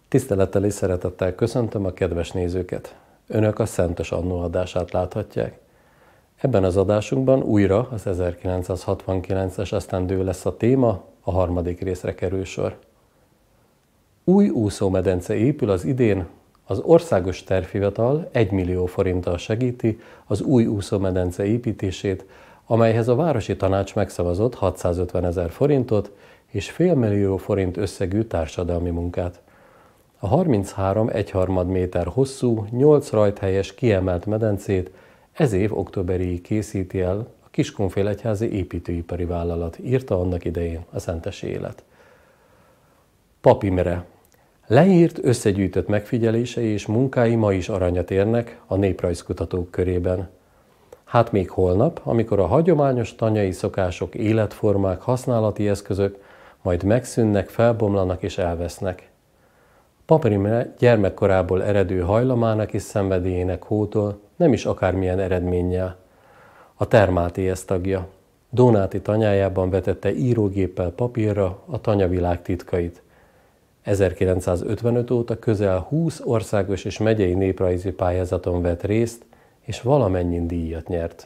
Tisztelettel és szeretettel köszöntöm a kedves nézőket. Önök a Szentes Annó adását láthatják. Ebben az adásunkban újra az 1969-es esztendő lesz a téma, a harmadik részre kerül sor. Új úszómedence épül az idén, az Országos Tervhivatal 1 millió forinttal segíti az új úszómedence építését, amelyhez a Városi Tanács megszavazott 650 000 forintot és fél millió forint összegű társadalmi munkát. A 33 1/3 méter hosszú, 8 rajthelyes kiemelt medencét ez év októberéig készíti el a Kiskunfélegyházi Építőipari Vállalat, írta annak idején a Szentesi Élet. Pap Imre. Leírt, összegyűjtött megfigyelései és munkái ma is aranyat érnek a néprajzkutatók körében. Hát még holnap, amikor a hagyományos tanyai szokások, életformák, használati eszközök majd megszűnnek, felbomlanak és elvesznek. Pap Imre gyermekkorából eredő hajlamának és szenvedélyének hótol, nem is akármilyen eredménnyel. A Termátéhez tagja. Dónáti tanyájában vetette írógéppel papírra a tanyavilág titkait. 1955 óta közel 20 országos és megyei néprajzi pályázaton vett részt, és valamennyi díjat nyert.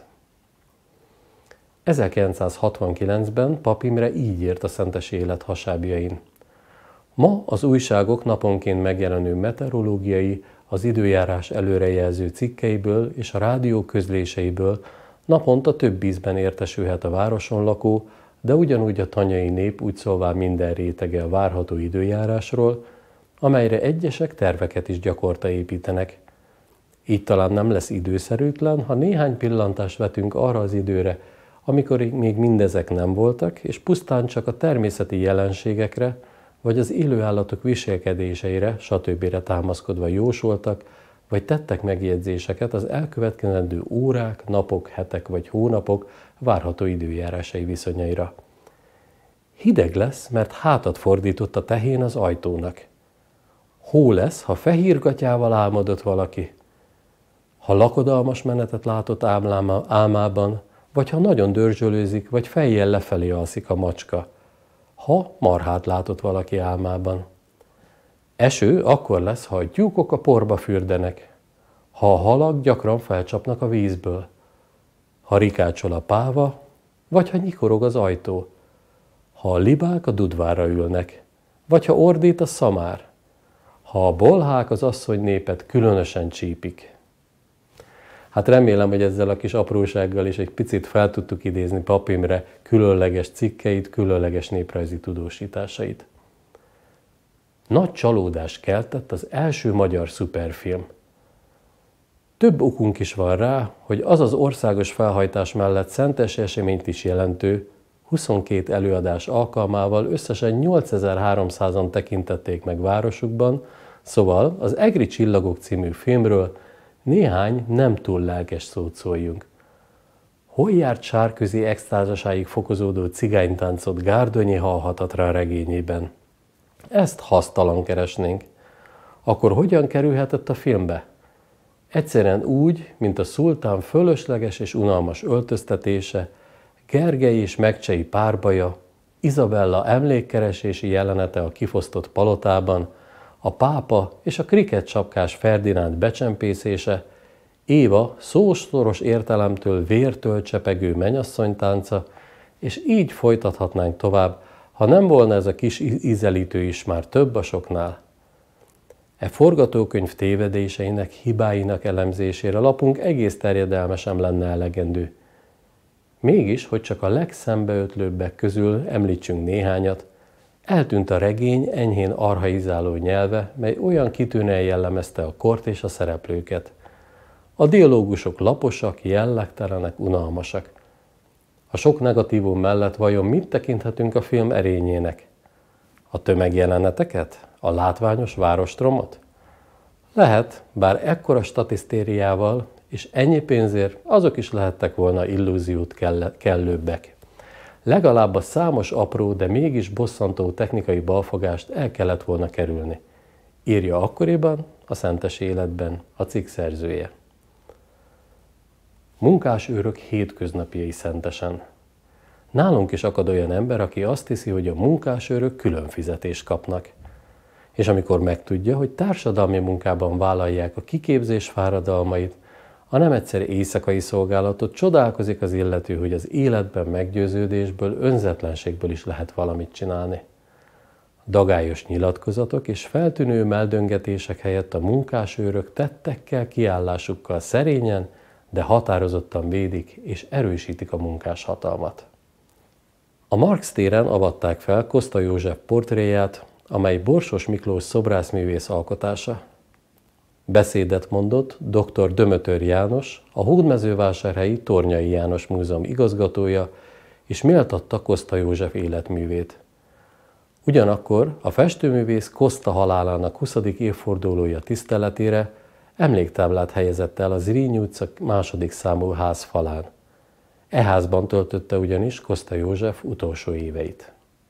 1969-ben Pap Imre így írt a Szentesi Élet hasábjain. Ma az újságok naponként megjelenő meteorológiai, az időjárás előrejelző cikkeiből és a rádió közléseiből naponta több ízben értesülhet a városon lakó, de ugyanúgy a tanyai nép úgy szólván minden rétege a várható időjárásról, amelyre egyesek terveket is gyakorta építenek. Így talán nem lesz időszerűtlen, ha néhány pillantást vetünk arra az időre, amikor még mindezek nem voltak, és pusztán csak a természeti jelenségekre, vagy az élőállatok viselkedéseire, stb. Támaszkodva jósoltak, vagy tettek megjegyzéseket az elkövetkezendő órák, napok, hetek vagy hónapok várható időjárásai viszonyaira. Hideg lesz, mert hátat fordított a tehén az ajtónak. Hó lesz, ha fehér gatyával álmodott valaki. Ha lakodalmas menetet látott álmában, vagy ha nagyon dörzsölőzik, vagy fejjel lefelé alszik a macska. Ha marhát látott valaki álmában. Eső akkor lesz, ha a tyúkok a porba fürdenek, ha a halak gyakran felcsapnak a vízből, ha rikácsol a páva, vagy ha nyikorog az ajtó, ha a libák a dudvárra ülnek, vagy ha ordít a szamár, ha a bolhák az asszonynépet különösen csípik. Hát remélem, hogy ezzel a kis aprósággal is egy picit fel tudtuk idézni Pap Imre különleges cikkeit, különleges néprajzi tudósításait. Nagy csalódást keltett az első magyar szuperfilm. Több okunk is van rá, hogy az az országos felhajtás mellett szentesi eseményt is jelentő 22 előadás alkalmával összesen 8300-an tekintették meg városukban, szóval az Egri Csillagok című filmről néhány nem túl lelkes szót szóljunk. Hol járt Sárközi extázasáig fokozódó cigánytáncot Gárdonyi halhatatlan regényében? Ezt hasztalan keresnénk. Akkor hogyan kerülhetett a filmbe? Egyszerűen úgy, mint a szultán fölösleges és unalmas öltöztetése, Gergely és Megcsei párbaja, Izabella emlékkeresési jelenete a kifosztott palotában, a pápa és a kriketsapkás Ferdinánd becsempészése, Éva szószoros értelemtől vértől csepegő mennyasszonytánca, és így folytathatnánk tovább, ha nem volna ez a kis ízelítő is már több a soknál. E forgatókönyv tévedéseinek, hibáinak elemzésére lapunk egész terjedelme sem lenne elegendő. Mégis, hogy csak a legszembeötlőbbek közül említsünk néhányat, eltűnt a regény enyhén archaizáló nyelve, mely olyan kitűnően jellemezte a kort és a szereplőket. A dialógusok laposak, jellegtelenek, unalmasak. A sok negatívum mellett vajon mit tekinthetünk a film erényének? A tömegjeleneteket? A látványos várostromot? Lehet, bár ekkora statisztériával és ennyi pénzért azok is lehettek volna illúziót kellőbbek. Legalább a számos apró, de mégis bosszantó technikai balfogást el kellett volna kerülni. Írja akkoriban a Szentesi Életben a cikk szerzője. Munkásőrök hétköznapjai Szentesen. Nálunk is akad olyan ember, aki azt hiszi, hogy a munkásőrök külön fizetést kapnak. és amikor megtudja, hogy társadalmi munkában vállalják a kiképzés fáradalmait, a nem egyszer éjszakai szolgálatot, csodálkozik az illető, hogy az életben meggyőződésből, önzetlenségből is lehet valamit csinálni. Dagályos nyilatkozatok és feltűnő meldöngetések helyett a munkásőrök tettekkel, kiállásukkal szerényen, de határozottan védik és erősítik a munkás hatalmat. A Marx téren avatták fel Koszta József portréját, amely Borsos Miklós szobrászművész alkotása. Beszédet mondott dr. Dömötör János, a Hódmezővásárhelyi Tornyai János Múzeum igazgatója, és méltatta Koszta József életművét. Ugyanakkor a festőművész Koszta halálának 20. évfordulója tiszteletére emléktáblát helyezett el a Zrínyi utca 2. számú ház falán. E házban töltötte ugyanis Koszta József utolsó éveit.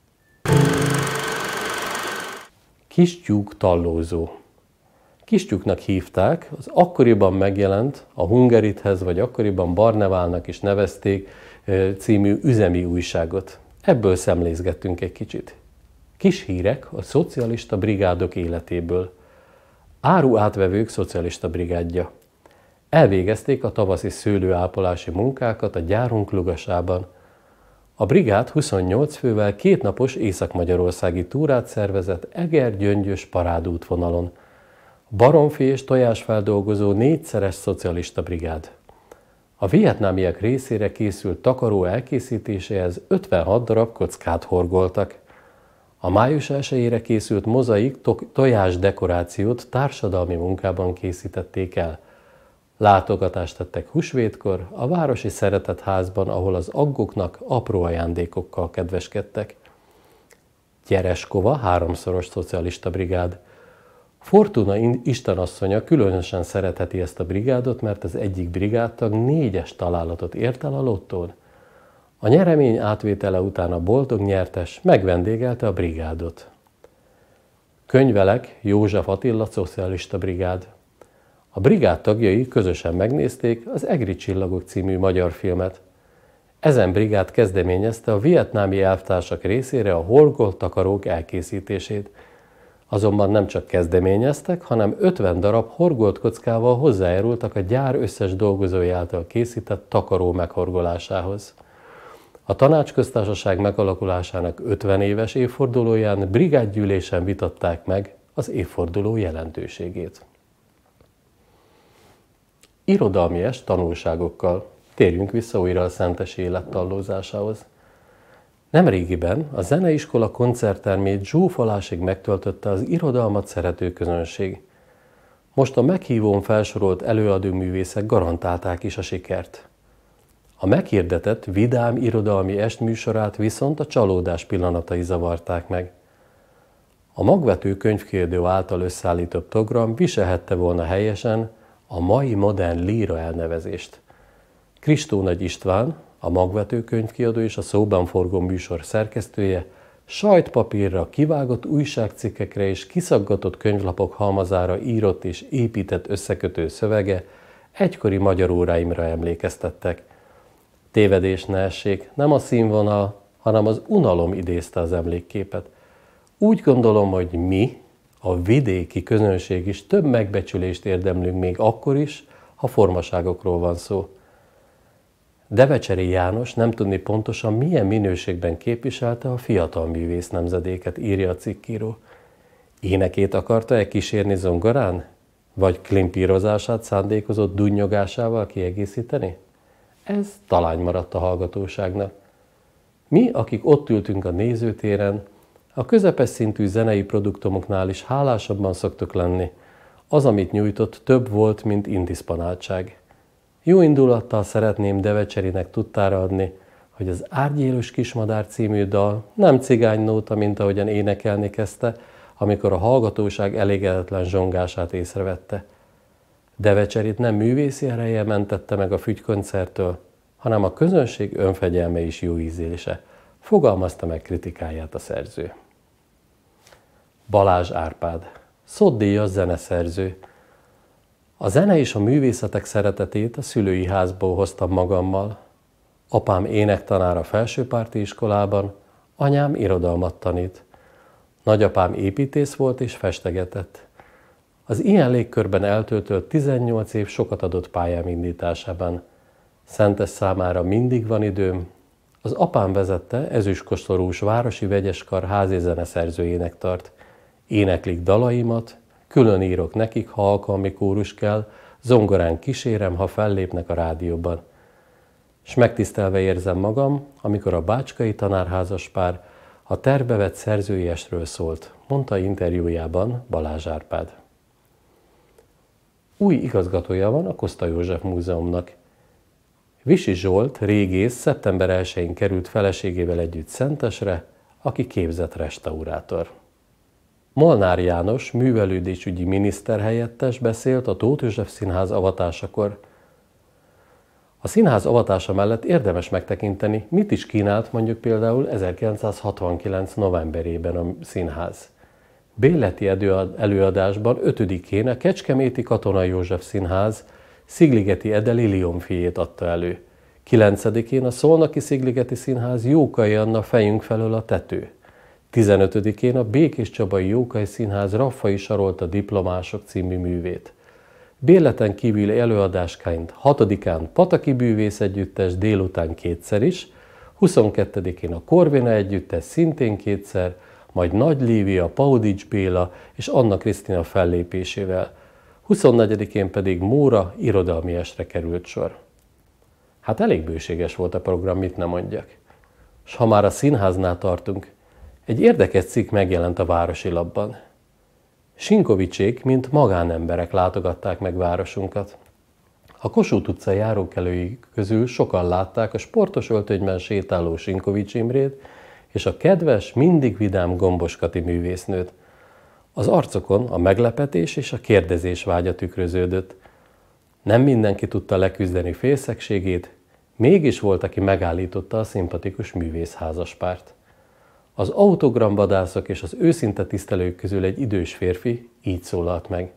Kistyúk tallózó. Kistyúknak hívták, az akkoriban megjelent, a Hungarithez vagy akkoriban Barneválnak is nevezték című üzemi újságot. Ebből szemlézgettünk egy kicsit. Kis hírek a szocialista brigádok életéből. Áruátvevők szocialista brigádja. Elvégezték a tavaszi szőlőápolási munkákat a gyárunk Lugasában. A brigád 28 fővel 2 napos észak-magyarországi túrát szervezett Eger-Gyöngyös parádútvonalon. Baromfi és tojásfeldolgozó 4-szeres szocialista brigád. A vietnámiak részére készült takaró elkészítéséhez 56 darab kockát horgoltak. A május 1-ére készült mozaik tojás dekorációt társadalmi munkában készítették el. Látogatást tettek húsvétkor a városi szeretetházban, ahol az aggoknak apró ajándékokkal kedveskedtek. Gyereskova 3-szoros szocialista brigád. Fortuna istenasszonya különösen szeretheti ezt a brigádot, mert az egyik brigádtag 4-es találatot ért el a lottón. A nyeremény átvétele után a boldog nyertes megvendégelte a brigádot. Könyvelek József Attila szocialista brigád. A brigád tagjai közösen megnézték az Egri csillagok című magyar filmet. Ezen brigád kezdeményezte a vietnámi elvtársak részére a horgolt takarók elkészítését. Azonban nem csak kezdeményeztek, hanem 50 darab horgolt kockával hozzájárultak a gyár összes dolgozói által készített takaró meghorgolásához. A Tanácsköztársaság megalakulásának 50 éves évfordulóján brigádgyűlésen vitatták meg az évforduló jelentőségét. Irodalmi est tanulságokkal. Térjünk vissza újra a szentesi élet tallózásához. Nemrégiben a zeneiskola koncerttermét zsúfolásig megtöltötte az irodalmat szerető közönség. Most a meghívón felsorolt előadóművészek garantálták is a sikert. A meghirdetett vidám irodalmi est műsorát viszont a csalódás pillanatai zavarták meg. A magvető könyvkiadó által összeállított program viselhette volna helyesen a mai modern líra elnevezést. Kristó Nagy István, a magvető könyvkiadó és a szóban forgó műsor szerkesztője, sajtpapírra, kivágott újságcikkekre és kiszaggatott könyvlapok halmazára írott és épített összekötő szövege egykori magyar óráimra emlékeztettek. Tévedés ne essék, nem a színvonal, hanem az unalom idézte az emlékképet. Úgy gondolom, hogy mi, a vidéki közönség is több megbecsülést érdemlünk még akkor is, ha formaságokról van szó. Devecseri János nem tudni pontosan milyen minőségben képviselte a fiatal művész nemzedéket, írja a cikkíró. Énekét akarta-e kísérni zongorán? Vagy klimpírozását szándékozott dunnyogásával kiegészíteni? Ez talány maradt a hallgatóságnak. Mi, akik ott ültünk a nézőtéren, a közepes szintű zenei produktumoknál is hálásabban szoktuk lenni. Az, amit nyújtott, több volt, mint indiszponáltság. Jó indulattal szeretném Devecserinek tudtára adni, hogy az Árgyélos kismadár című dal nem cigánynóta, mint ahogyan énekelni kezdte, amikor a hallgatóság elégedetlen zsongását észrevette. Devecserit nem művészi ereje mentette meg a fügykoncerttől, hanem a közönség önfegyelme és jó ízlése, fogalmazta meg kritikáját a szerző. Balázs Árpád, Szott-díjas zeneszerző. A zene és a művészetek szeretetét a szülői házból hoztam magammal. Apám énektanár a felsőpárti iskolában, anyám irodalmat tanít. Nagyapám építész volt és festegetett. Az ilyen légkörben eltöltött 18 év sokat adott pályám indításában. Szentes számára mindig van időm. Az apám vezette, ezüstkostorús városi vegyeskar házi zeneszerzőjének tart. Éneklik dalaimat, külön írok nekik, ha alkalmi kórus kell, zongorán kísérem, ha fellépnek a rádióban. S megtisztelve érzem magam, amikor a bácskai tanárházas pár a tervbe vett szerzői estről szólt, mondta interjújában Balázs Árpád. Új igazgatója van a Koszta József Múzeumnak. Visi Zsolt, régész, szeptember 1-én került feleségével együtt Szentesre, aki képzett restaurátor. Molnár János, művelődésügyi miniszterhelyettes beszélt a Tóth József Színház avatásakor. A színház avatása mellett érdemes megtekinteni, mit is kínált mondjuk például 1969. novemberében a színház. Béleti előadásban 5-én a Kecskeméti Katonai József Színház Szigligeti Ede Liliomfiét adta elő. 9-én a Szolnoki Szigligeti Színház Jókai Anna Fejünk felől a tető. 15-én a Békés Csabai Jókai Színház Raffai Sarolta Diplomások című művét. Béleten kívül előadásként 6-án Pataki Bűvész Együttes délután kétszer is, 22-én a Korvina Együttes szintén kétszer, majd Nagy Lívia, Paudics Béla és Anna Krisztina fellépésével, 24-én pedig Móra irodalmi estre került sor. Hát elég bőséges volt a program, mit ne mondjak. S ha már a színháznál tartunk, egy érdekes cikk megjelent a Városi Lapban. Sinkovicsék, mint magánemberek látogatták meg városunkat. A Kossuth utca járókelői közül sokan látták a sportos öltönyben sétáló Sinkovics Imrét és a kedves, mindig vidám Gombos Kati művésznőt. Az arcokon a meglepetés és a kérdezés vágya tükröződött. Nem mindenki tudta leküzdeni félszegségét, mégis volt, aki megállította a szimpatikus művészházaspárt. Az autogramvadászok és az őszinte tisztelők közül egy idős férfi így szólalt meg.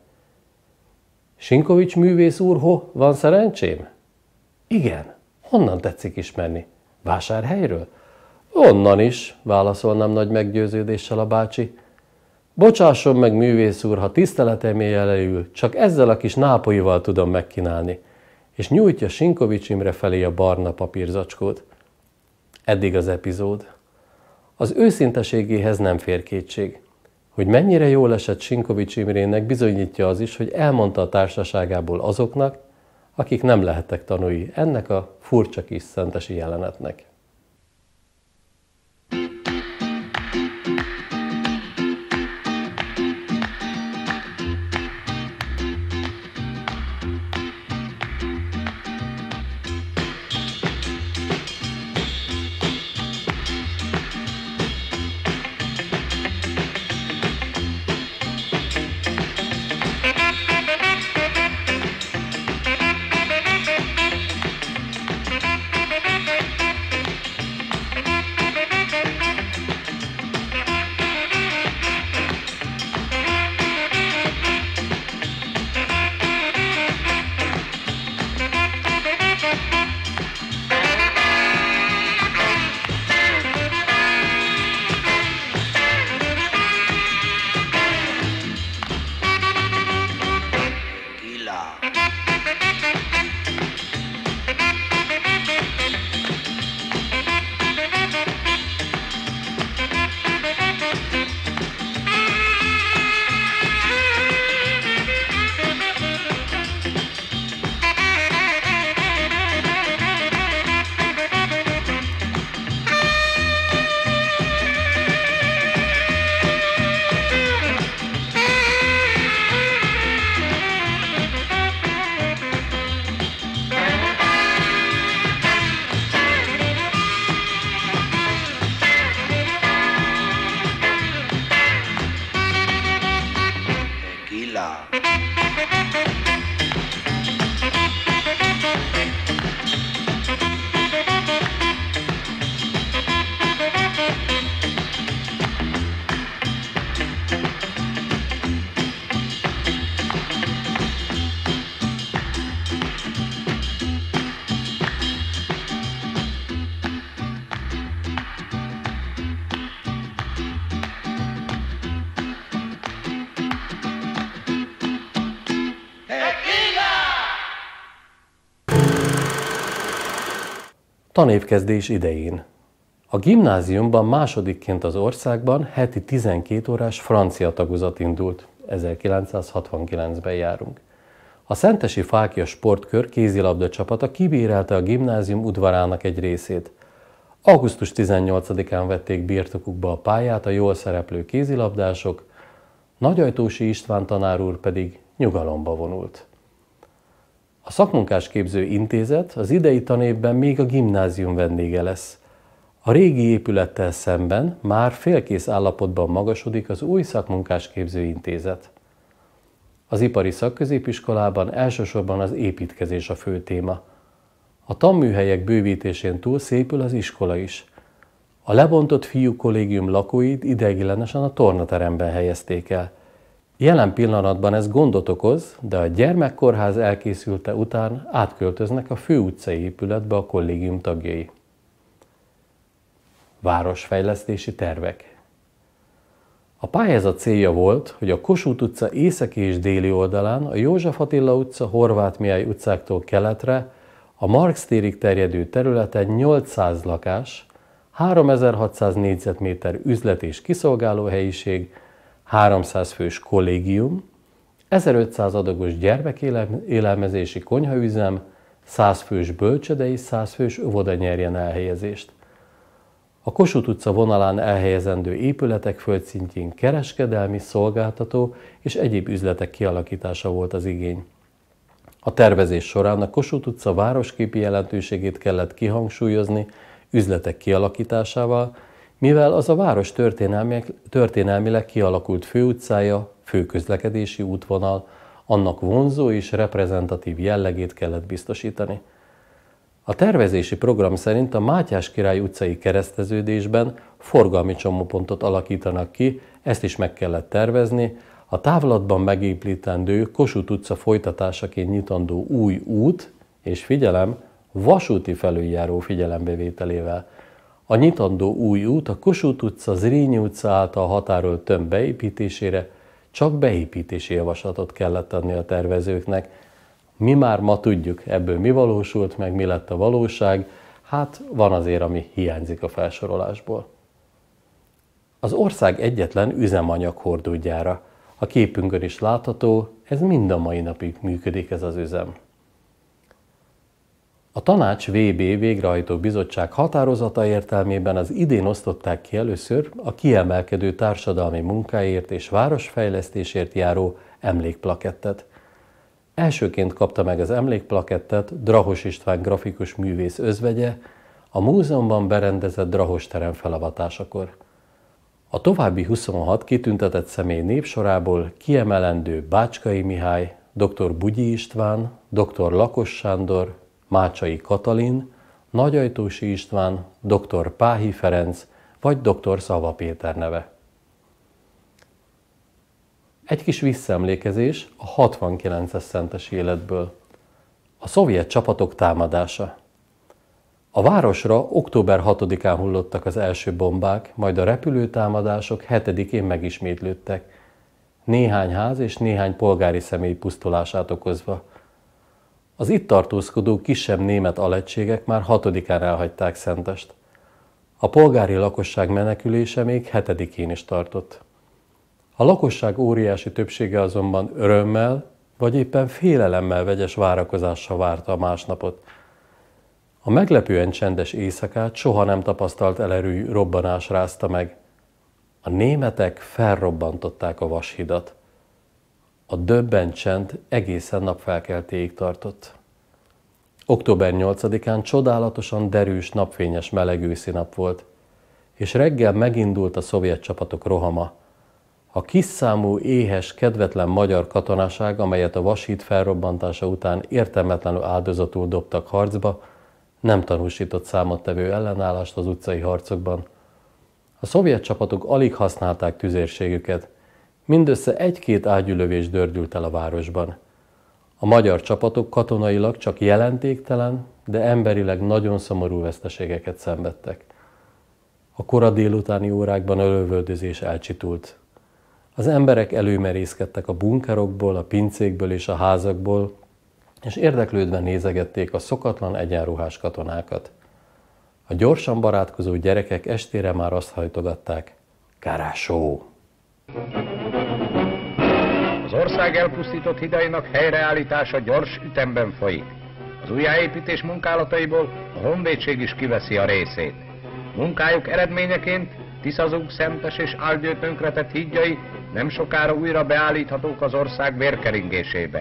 Sinkovics művész úr, van szerencsém? Igen. Honnan tetszik ismerni? Vásárhelyről? Onnan is, válaszolnám nagy meggyőződéssel a bácsi. Bocsásson meg, művész úr, ha tiszteletem leül, csak ezzel a kis nápolyival tudom megkínálni. És nyújtja Sinkovics Imre felé a barna papírzacskót. Eddig az epizód. Az őszinteségéhez nem fér kétség. Hogy mennyire jól esett Sinkovics Imrének, bizonyítja az is, hogy elmondta a társaságából azoknak, akik nem lehettek tanúi ennek a furcsa kis szentesi jelenetnek. Tanévkezdés idején. A gimnáziumban másodikként az országban heti 12 órás francia tagozat indult. 1969-ben járunk. A Szentesi Fáklya Sportkör kézilabda csapata kibérelte a gimnázium udvarának egy részét. Augusztus 18-án vették birtokukba a pályát a jól szereplő kézilabdások, Nagyajtósi István tanár úr pedig nyugalomba vonult. A Szakmunkásképző Intézet az idei tanévben még a gimnázium vendége lesz. A régi épülettel szemben már félkész állapotban magasodik az új Szakmunkásképző Intézet. Az ipari szakközépiskolában elsősorban az építkezés a fő téma. A tanműhelyek bővítésén túl szépül az iskola is. A lebontott fiúkollégium lakóit ideiglenesen a tornateremben helyezték el. Jelen pillanatban ez gondot okoz, de a gyermekkórház elkészülte után átköltöznek a főutcai épületbe a kollégium tagjai. Városfejlesztési tervek. A pályázat célja volt, hogy a Kossuth utca északi és déli oldalán, a József Attila utca, Horváth Mihály utcáktól keletre, a Marx térig terjedő területen 800 lakás, 3600 négyzetméter üzlet és kiszolgálóhelyiség, 300 fős kollégium, 1500 adagos gyermekélelmezési konyhaüzem, 100 fős bölcsöde és 100 fős óvoda nyerjen elhelyezést. A Kossuth utca vonalán elhelyezendő épületek földszintjén kereskedelmi, szolgáltató és egyéb üzletek kialakítása volt az igény. A tervezés során a Kossuth utca városképi jelentőségét kellett kihangsúlyozni üzletek kialakításával, mivel az a város történelmileg kialakult főutcája, főközlekedési útvonal, annak vonzó és reprezentatív jellegét kellett biztosítani. A tervezési program szerint a Mátyás király utcai kereszteződésben forgalmi csomópontot alakítanak ki, ezt is meg kellett tervezni, a távlatban megépítendő Kossuth utca folytatásaként nyitandó új út, és figyelem, vasúti felüljáró figyelembevételével. A nyitandó új út a Kossuth utca, Zrínyi utca által határolt tömb beépítésére csak beépítési javaslatot kellett adni a tervezőknek. Mi már ma tudjuk, ebből mi valósult meg, mi lett a valóság, hát van azért, ami hiányzik a felsorolásból. Az ország egyetlen üzemanyaghordógyára. A képünkön is látható, ez mind a mai napig működik ez az üzem. A Tanács VB végrehajtó bizottság határozata értelmében az idén osztották ki először a kiemelkedő társadalmi munkáért és városfejlesztésért járó emlékplakettet. Elsőként kapta meg az emlékplakettet Drahos István grafikus művész özvegye a múzeumban berendezett Drahos terem felavatásakor. A további 26 kitüntetett személy népsorából kiemelendő Bácskai Mihály, dr. Bugyi István, dr. Lakos Sándor, Mácsai Katalin, Nagyajtósi István, dr. Páhi Ferenc vagy dr. Szava Péter neve. Egy kis visszaemlékezés a 69-es szentesi életből. A szovjet csapatok támadása. A városra október 6-án hullottak az első bombák, majd a repülőtámadások 7-én megismétlődtek, néhány ház és néhány polgári személy pusztulását okozva. Az itt tartózkodó kisebb német alegységek már 6-án elhagyták Szentest. A polgári lakosság menekülése még 7-én is tartott. A lakosság óriási többsége azonban örömmel, vagy éppen félelemmel vegyes várakozással várta a másnapot. A meglepően csendes éjszakát soha nem tapasztalt elerőű robbanás rázta meg. A németek felrobbantották a vashidat. A döbbent csend egészen napfelkeltéig tartott. Október 8-án csodálatosan derűs, napfényes, meleg őszi nap volt, és reggel megindult a szovjet csapatok rohama. A kis számú, éhes, kedvetlen magyar katonaság, amelyet a vashíd felrobbantása után értelmetlenül áldozatul dobtak harcba, nem tanúsított számottevő ellenállást az utcai harcokban. A szovjet csapatok alig használták tüzérségüket, mindössze 1-2 ágyúlövés dördült el a városban. A magyar csapatok katonailag csak jelentéktelen, de emberileg nagyon szomorú veszteségeket szenvedtek. A kora délutáni órákban a lövöldözés elcsitult. Az emberek előmerészkedtek a bunkerokból, a pincékből és a házakból, és érdeklődve nézegették a szokatlan egyenruhás katonákat. A gyorsan barátkozó gyerekek estére már azt hajtogatták: Karásó! Az ország elpusztított hidainak helyreállítása gyors ütemben folyik. Az újjáépítés munkálataiból a honvédség is kiveszi a részét. Munkájuk eredményeként Tiszazug, Szentes és Algyő tönkretett hídjai nem sokára újra beállíthatók az ország vérkeringésébe.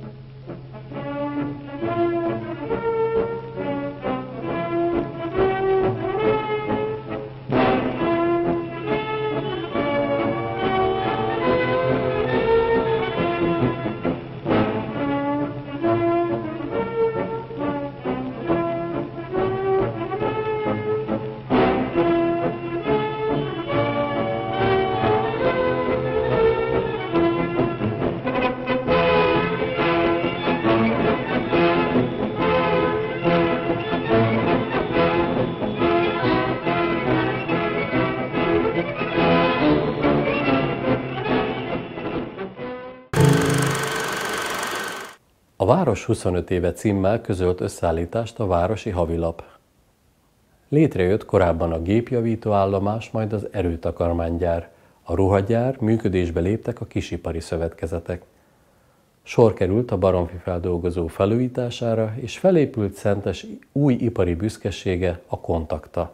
A Város 25 éve címmel közölt összeállítást a Városi Havilap. Létrejött korábban a gépjavító állomás, majd az erőtakarmánygyár, a ruhagyár, működésbe léptek a kisipari szövetkezetek. Sor került a baromfifeldolgozó felújítására, és felépült Szentes új ipari büszkesége, a Kontakta.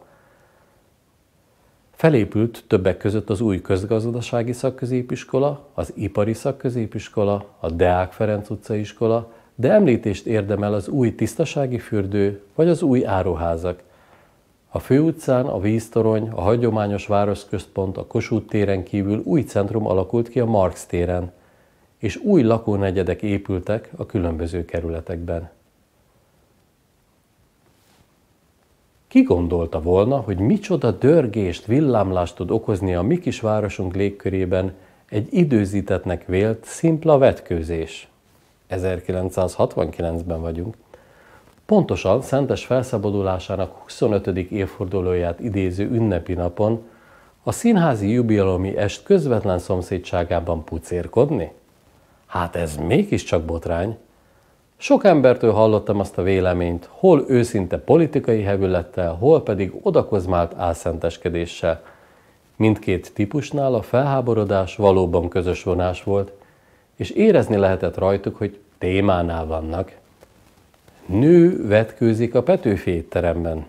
Felépült többek között az új közgazdasági szakközépiskola, az ipari szakközépiskola, a Deák Ferenc utcai iskola, de említést érdemel az új tisztasági fürdő vagy az új áruházak. A főutcán a víztorony, a hagyományos városközpont, a Kossuth téren kívül új centrum alakult ki a Marx téren, és új lakónegyedek épültek a különböző kerületekben. Ki gondolta volna, hogy micsoda dörgést, villámlást tud okozni a mi kis városunk légkörében egy időzítettnek vélt szimpla vetkőzés? 1969-ben vagyunk. Pontosan Szentes felszabadulásának 25. évfordulóját idéző ünnepi napon a színházi jubileumi est közvetlen szomszédságában pucérkodni? Hát ez mégiscsak botrány. Sok embertől hallottam azt a véleményt, hol őszinte politikai hevülettel, hol pedig odakozmált álszenteskedéssel. Mindkét típusnál a felháborodás valóban közös vonás volt, és érezni lehetett rajtuk, hogy témánál vannak. Nő vetkőzik a Petőfi étteremben.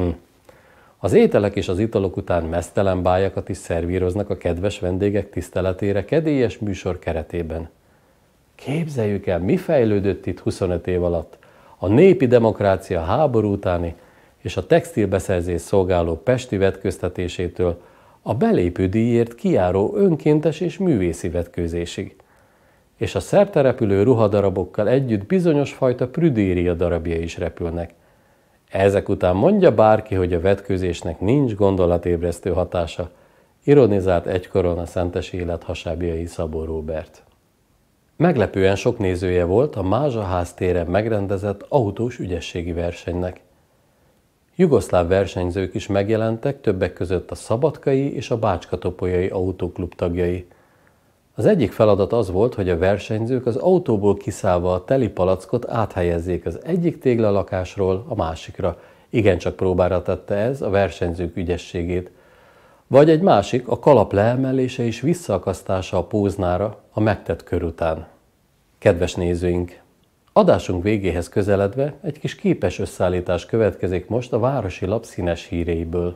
Az ételek és az italok után meztelen bájakat is szervíroznak a kedves vendégek tiszteletére kedélyes műsor keretében. Képzeljük el, mi fejlődött itt 25 év alatt a népi demokrácia háború utáni és a textilbeszerzés szolgáló pesti vetköztetésétől a belépődíjért kijáró önkéntes és művészi vetkőzésig. És a szerterepülő ruhadarabokkal együtt bizonyos fajta prüdéria darabja is repülnek. Ezek után mondja bárki, hogy a vetkőzésnek nincs gondolatébresztő hatása, ironizált egykoron a szentes élet hasábjai Szabó Róbert. Meglepően sok nézője volt a Mázsaház téren megrendezett autós ügyességi versenynek. Jugoszláv versenyzők is megjelentek, többek között a szabadkai és a bácskatopolyai autóklub tagjai. Az egyik feladat az volt, hogy a versenyzők az autóból kiszállva a teli palackot áthelyezzék az egyik téglalakásról a másikra. Igencsak próbára tette ez a versenyzők ügyességét. Vagy egy másik, a kalap leemelése és visszaakasztása a póznára a megtett kör után. Kedves nézőink! Adásunk végéhez közeledve egy kis képes összeállítás következik most a Városi Lap színes híreiből.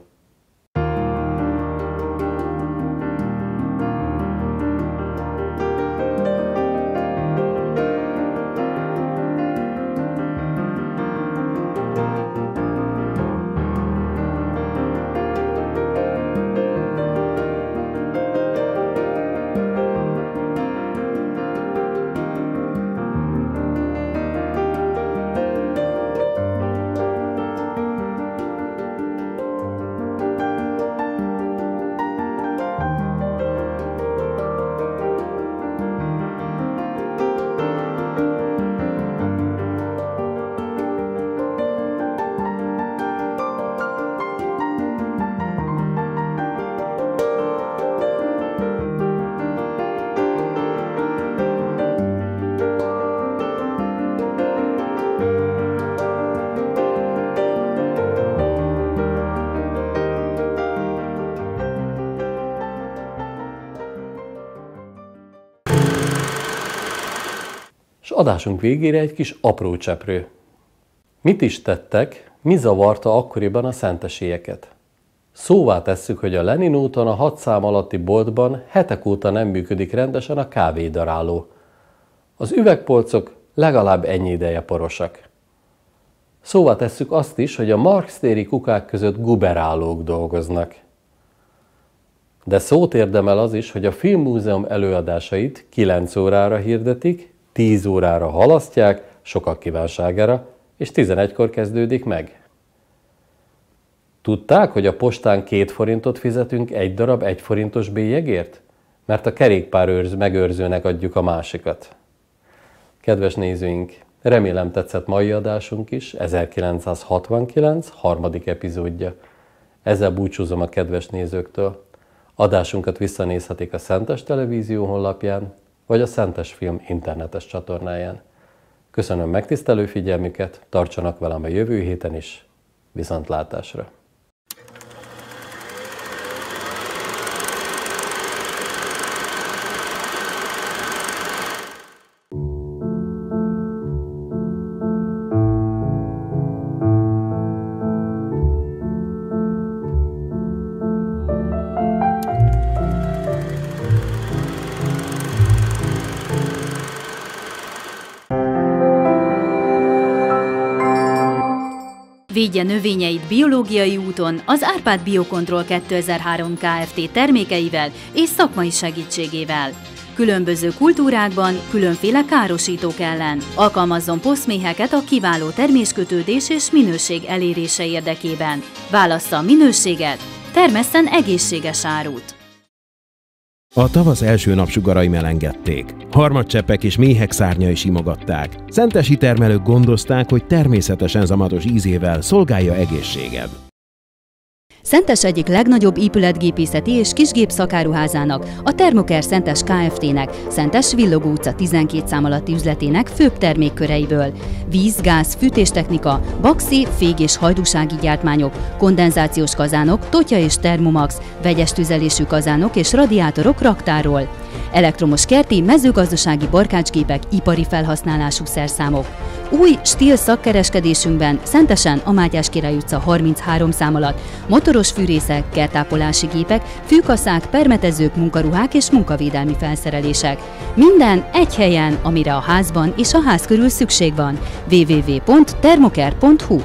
És adásunk végére egy kis apró cseprő. Mit is tettek, mi zavarta akkoriban a szentesélyeket? Szóvá tesszük, hogy a Lenin úton a 6 szám alatti boltban hetek óta nem működik rendesen a kávédaráló. Az üvegpolcok legalább ennyi ideje porosak. Szóvá tesszük azt is, hogy a Marx téri kukák között guberálók dolgoznak. De szót érdemel az is, hogy a Filmmúzeum előadásait 9 órára hirdetik, 10 órára halasztják, sokak kívánságára, és 11-kor kezdődik meg. Tudták, hogy a postán 2 forintot fizetünk egy darab 1 forintos bélyegért? Mert a kerékpár megőrzőnek adjuk a másikat. Kedves nézőink, remélem tetszett mai adásunk is, 1969. 3. epizódja. Ezzel búcsúzom a kedves nézőktől. Adásunkat visszanézhetik a Szentes Televízió honlapján, vagy a Szentes Film internetes csatornáján. Köszönöm megtisztelő figyelmüket, tartsanak velem a jövő héten is. Viszontlátásra! Védje növényeit biológiai úton az Árpád Biocontrol 2003 Kft. Termékeivel és szakmai segítségével. Különböző kultúrákban, különféle károsítók ellen. Alkalmazzon poszméheket a kiváló terméskötődés és minőség elérése érdekében. Válassza a minőséget, termesszen egészséges árut. A tavasz első napsugarai melengedték. Harmadcseppek és méhek szárnyai simogatták. Szentesi termelők gondozták, hogy természetesen zamatos ízével szolgálja egészséged. Szentes egyik legnagyobb épületgépészeti és kisgép szakáruházának, a Thermoker Szentes Kft.-nek, Szentes Villogó utca 12 szám alatti üzletének főbb termékköreiből. Víz, gáz, fűtéstechnika, baxi, fég- és hajdúsági gyártmányok, kondenzációs kazánok, totya és termomax, vegyes tüzelésű kazánok és radiátorok raktáról. Elektromos kerti, mezőgazdasági barkácsgépek, ipari felhasználású szerszámok. Új stíl szakkereskedésünkben Szentesen a Mátyás Király utca 33 szám alatt motoros fűrészek, kertápolási gépek, fűkaszák, permetezők, munkaruhák és munkavédelmi felszerelések. Minden egy helyen, amire a házban és a ház körül szükség van. www.thermoker.hu.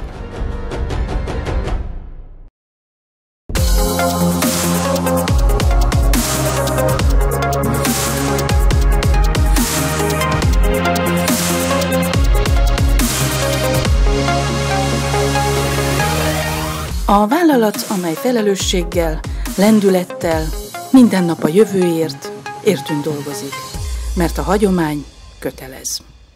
A vállalat, amely felelősséggel, lendülettel, minden nap a jövőért, értünk dolgozik, mert a hagyomány kötelez.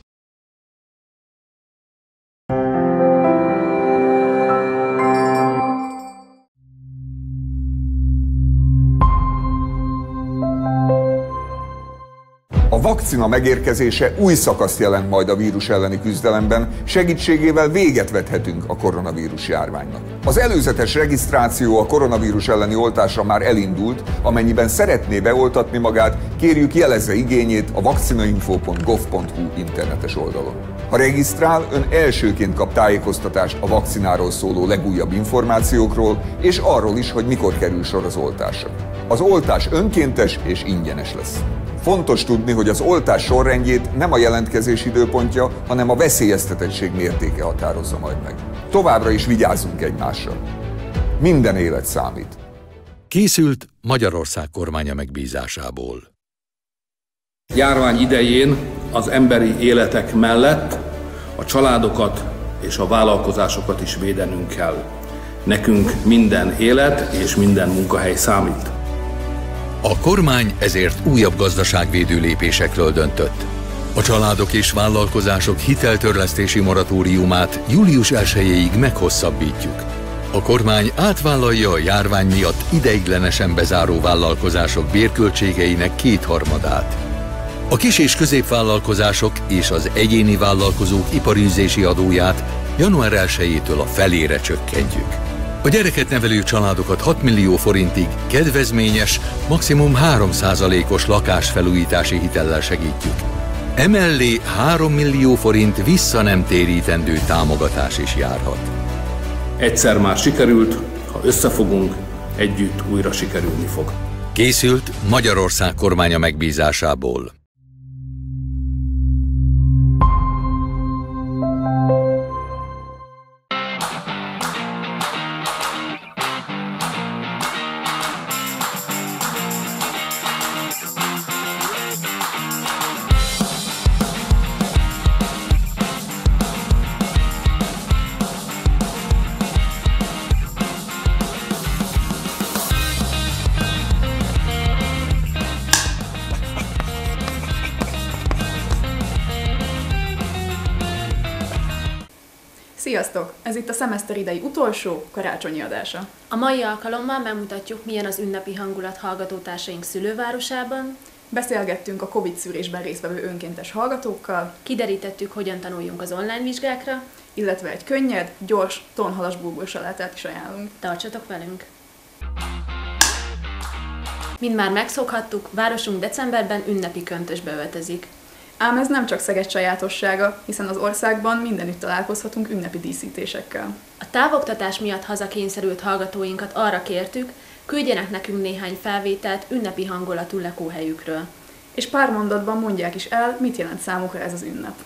A vakcina megérkezése új szakaszt jelent majd a vírus elleni küzdelemben, segítségével véget vethetünk a koronavírus járványnak. Az előzetes regisztráció a koronavírus elleni oltásra már elindult, amennyiben szeretné beoltatni magát, kérjük jelezze igényét a vaccinainfo.gov.hu internetes oldalon. Ha regisztrál, ön elsőként kap tájékoztatást a vakcináról szóló legújabb információkról, és arról is, hogy mikor kerül sor az oltásra. Az oltás önkéntes és ingyenes lesz. Fontos tudni, hogy az oltás sorrendjét nem a jelentkezés időpontja, hanem a veszélyeztetettség mértéke határozza majd meg. Továbbra is vigyázzunk egymásra. Minden élet számít. Készült Magyarország kormánya megbízásából. Járvány idején az emberi életek mellett a családokat és a vállalkozásokat is védenünk kell. Nekünk minden élet és minden munkahely számít. A kormány ezért újabb gazdaságvédő lépésekről döntött. A családok és vállalkozások hiteltörlesztési moratóriumát július 1-ig meghosszabbítjuk. A kormány átvállalja a járvány miatt ideiglenesen bezáró vállalkozások bérköltségeinek 2/3-át. A kis- és középvállalkozások és az egyéni vállalkozók iparűzési adóját január 1-től a felére csökkentjük. A gyereket nevelő családokat 6 millió forintig kedvezményes, maximum 3%-os lakásfelújítási hitellel segítjük. Emellé 3 millió forint vissza nem térítendő támogatás is járhat. Egyszer már sikerült, ha összefogunk, együtt újra sikerülni fog. Készült Magyarország kormánya megbízásából. Sziasztok! Ez itt a szemeszter idei utolsó karácsonyi adása. A mai alkalommal megmutatjuk, milyen az ünnepi hangulat hallgatótársaink szülővárosában. Beszélgettünk a Covid szűrésben résztvevő önkéntes hallgatókkal. Kiderítettük, hogyan tanuljunk az online vizsgákra. Illetve egy könnyed, gyors tonhalas bulgur salátát is ajánlunk. Tartsatok velünk! Mint már megszokhattuk, városunk decemberben ünnepi köntösbe öltözik. Ám ez nem csak Szeged sajátossága, hiszen az országban mindenütt találkozhatunk ünnepi díszítésekkel. A távoktatás miatt hazakényszerült hallgatóinkat arra kértük, küldjenek nekünk néhány felvételt ünnepi hangulatú lakóhelyükről. És pár mondatban mondják is el, mit jelent számukra ez az ünnep.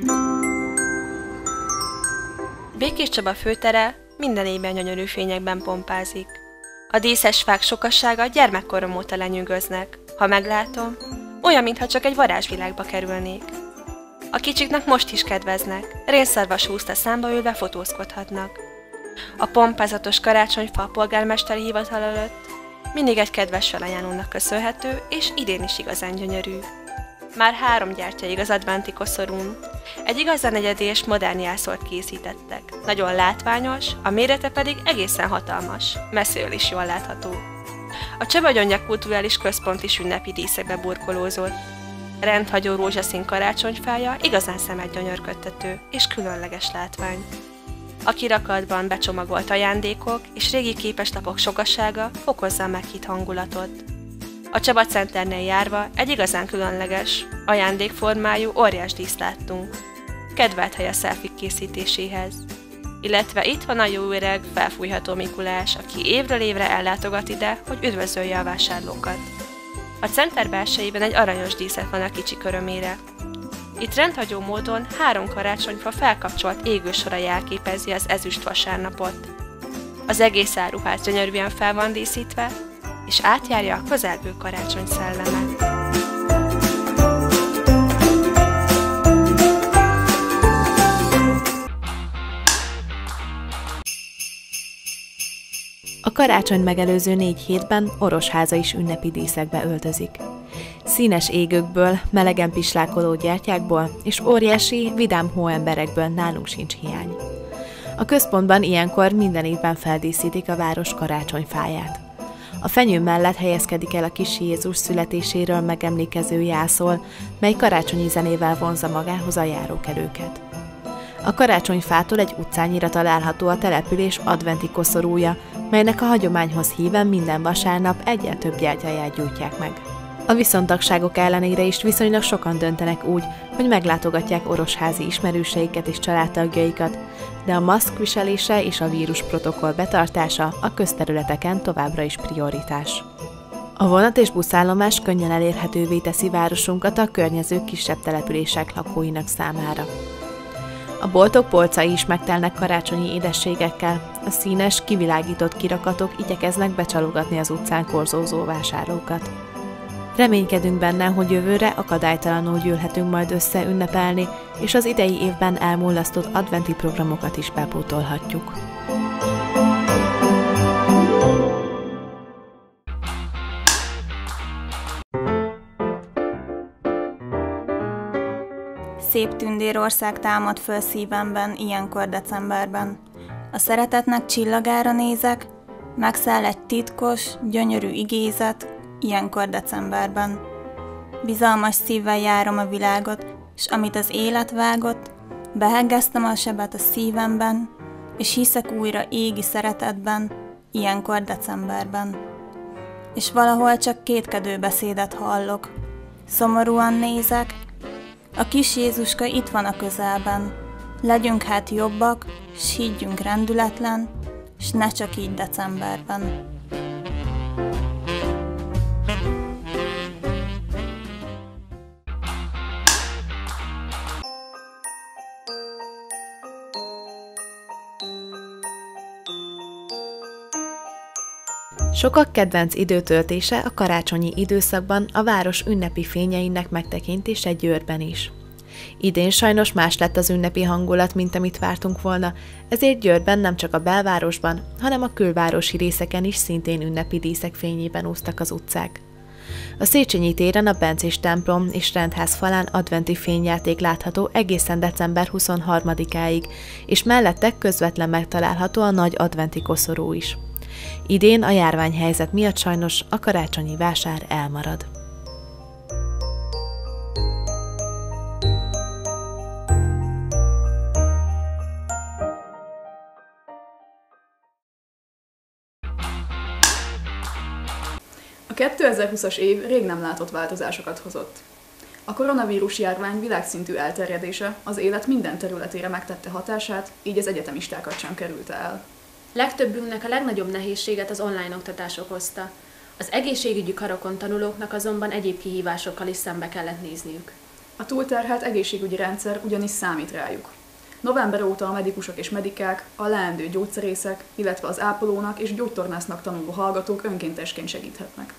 Békés Csaba főtere minden évben gyönyörű fényekben pompázik. A díszes fák sokassága gyermekkorom óta lenyűgöznek. Ha meglátom, olyan, mintha csak egy varázsvilágba kerülnék. A kicsiknek most is kedveznek, rénszarvas húszta számba ülve fotózkodhatnak. A pompázatos karácsonyfa a polgármesteri hivatal előtt mindig egy kedves felajánlónak köszönhető, és idén is igazán gyönyörű. Már 3 gyertyaig az adventi koszorún. Egy igazán egyedi és modern jászort készítettek. Nagyon látványos, a mérete pedig egészen hatalmas, messziről is jól látható. A Csaba Gyongya Kulturális Központ is ünnepi díszekbe burkolózott. Rendhagyó rózsaszín karácsonyfája igazán szemet gyönyörködtető és különleges látvány. A kirakatban becsomagolt ajándékok és régi képeslapok sokassága fokozza meg hit hangulatot. A Csaba Centernél járva egy igazán különleges, ajándékformájú óriás díszt láttunk. Kedvelt hely a selfie készítéséhez. Illetve itt van a jó öreg, felfújható Mikulás, aki évről évre ellátogat ide, hogy üdvözölje a vásárlókat. A center belsejében egy aranyos díszlet van a kicsik örömére. Itt rendhagyó módon 3 karácsonyfa felkapcsolt égősora jelképezi az ezüst vasárnapot. Az egész áruház gyönyörűen fel van díszítve, és átjárja a közelgő karácsony szelleme. A karácsony megelőző 4 hétben Orosháza is ünnepi díszekbe öltözik. Színes égőkből, melegen pislákoló gyertyákból és óriási, vidám hóemberekből nálunk sincs hiány. A központban ilyenkor minden évben feldíszítik a város karácsonyfáját. A fenyő mellett helyezkedik el a kis Jézus születéséről megemlékező jászol, mely karácsonyi zenével vonzza magához a járókelőket. A karácsonyfától egy utcányira található a település adventi koszorúja, melynek a hagyományhoz híven minden vasárnap egyel több gyertyáját gyújtják meg. A viszontagságok ellenére is viszonylag sokan döntenek úgy, hogy meglátogatják orosházi ismerőseiket és családtagjaikat, de a maszk viselése és a vírusprotokoll betartása a közterületeken továbbra is prioritás. A vonat és buszállomás könnyen elérhetővé teszi városunkat a környező kisebb települések lakóinak számára. A boltok polcai is megtelnek karácsonyi édességekkel, a színes, kivilágított kirakatok igyekeznek becsalogatni az utcán korzózó vásárlókat. Reménykedünk benne, hogy jövőre akadálytalanul gyűlhetünk majd össze ünnepelni, és az idei évben elmulasztott adventi programokat is bepótolhatjuk. Szép tündérország támad föl szívemben ilyenkor decemberben. A szeretetnek csillagára nézek, megszáll egy titkos, gyönyörű igézet ilyenkor decemberben. Bizalmas szívvel járom a világot, s amit az élet vágott, beheggeztem a sebet a szívemben, és hiszek újra égi szeretetben ilyenkor decemberben. És valahol csak kétkedő beszédet hallok. Szomorúan nézek, A kis Jézuska itt van a közelben. Legyünk hát jobbak, s higgyünk rendületlen, s ne csak így decemberben. Sokak kedvenc időtöltése a karácsonyi időszakban a város ünnepi fényeinek megtekintése Győrben is. Idén sajnos más lett az ünnepi hangulat, mint amit vártunk volna, ezért Győrben nem csak a belvárosban, hanem a külvárosi részeken is szintén ünnepi díszek fényében úsztak az utcák. A Széchenyi téren a Bencés templom és rendház falán adventi fényjáték látható egészen december 23-áig, és mellette közvetlen megtalálható a nagy adventi koszorú is. Idén a járványhelyzet miatt sajnos a karácsonyi vásár elmarad. A 2020-as év rég nem látott változásokat hozott. A koronavírus járvány világszintű elterjedése az élet minden területére megtette hatását, így az egyetemistákat sem kerülte el. Legtöbbünknek a legnagyobb nehézséget az online oktatás okozta. Az egészségügyi karokon tanulóknak azonban egyéb kihívásokkal is szembe kellett nézniük. A túlterhelt egészségügyi rendszer ugyanis számít rájuk. November óta a medikusok és medikák, a leendő gyógyszerészek, illetve az ápolónak és gyógytornásznak tanuló hallgatók önkéntesként segíthetnek.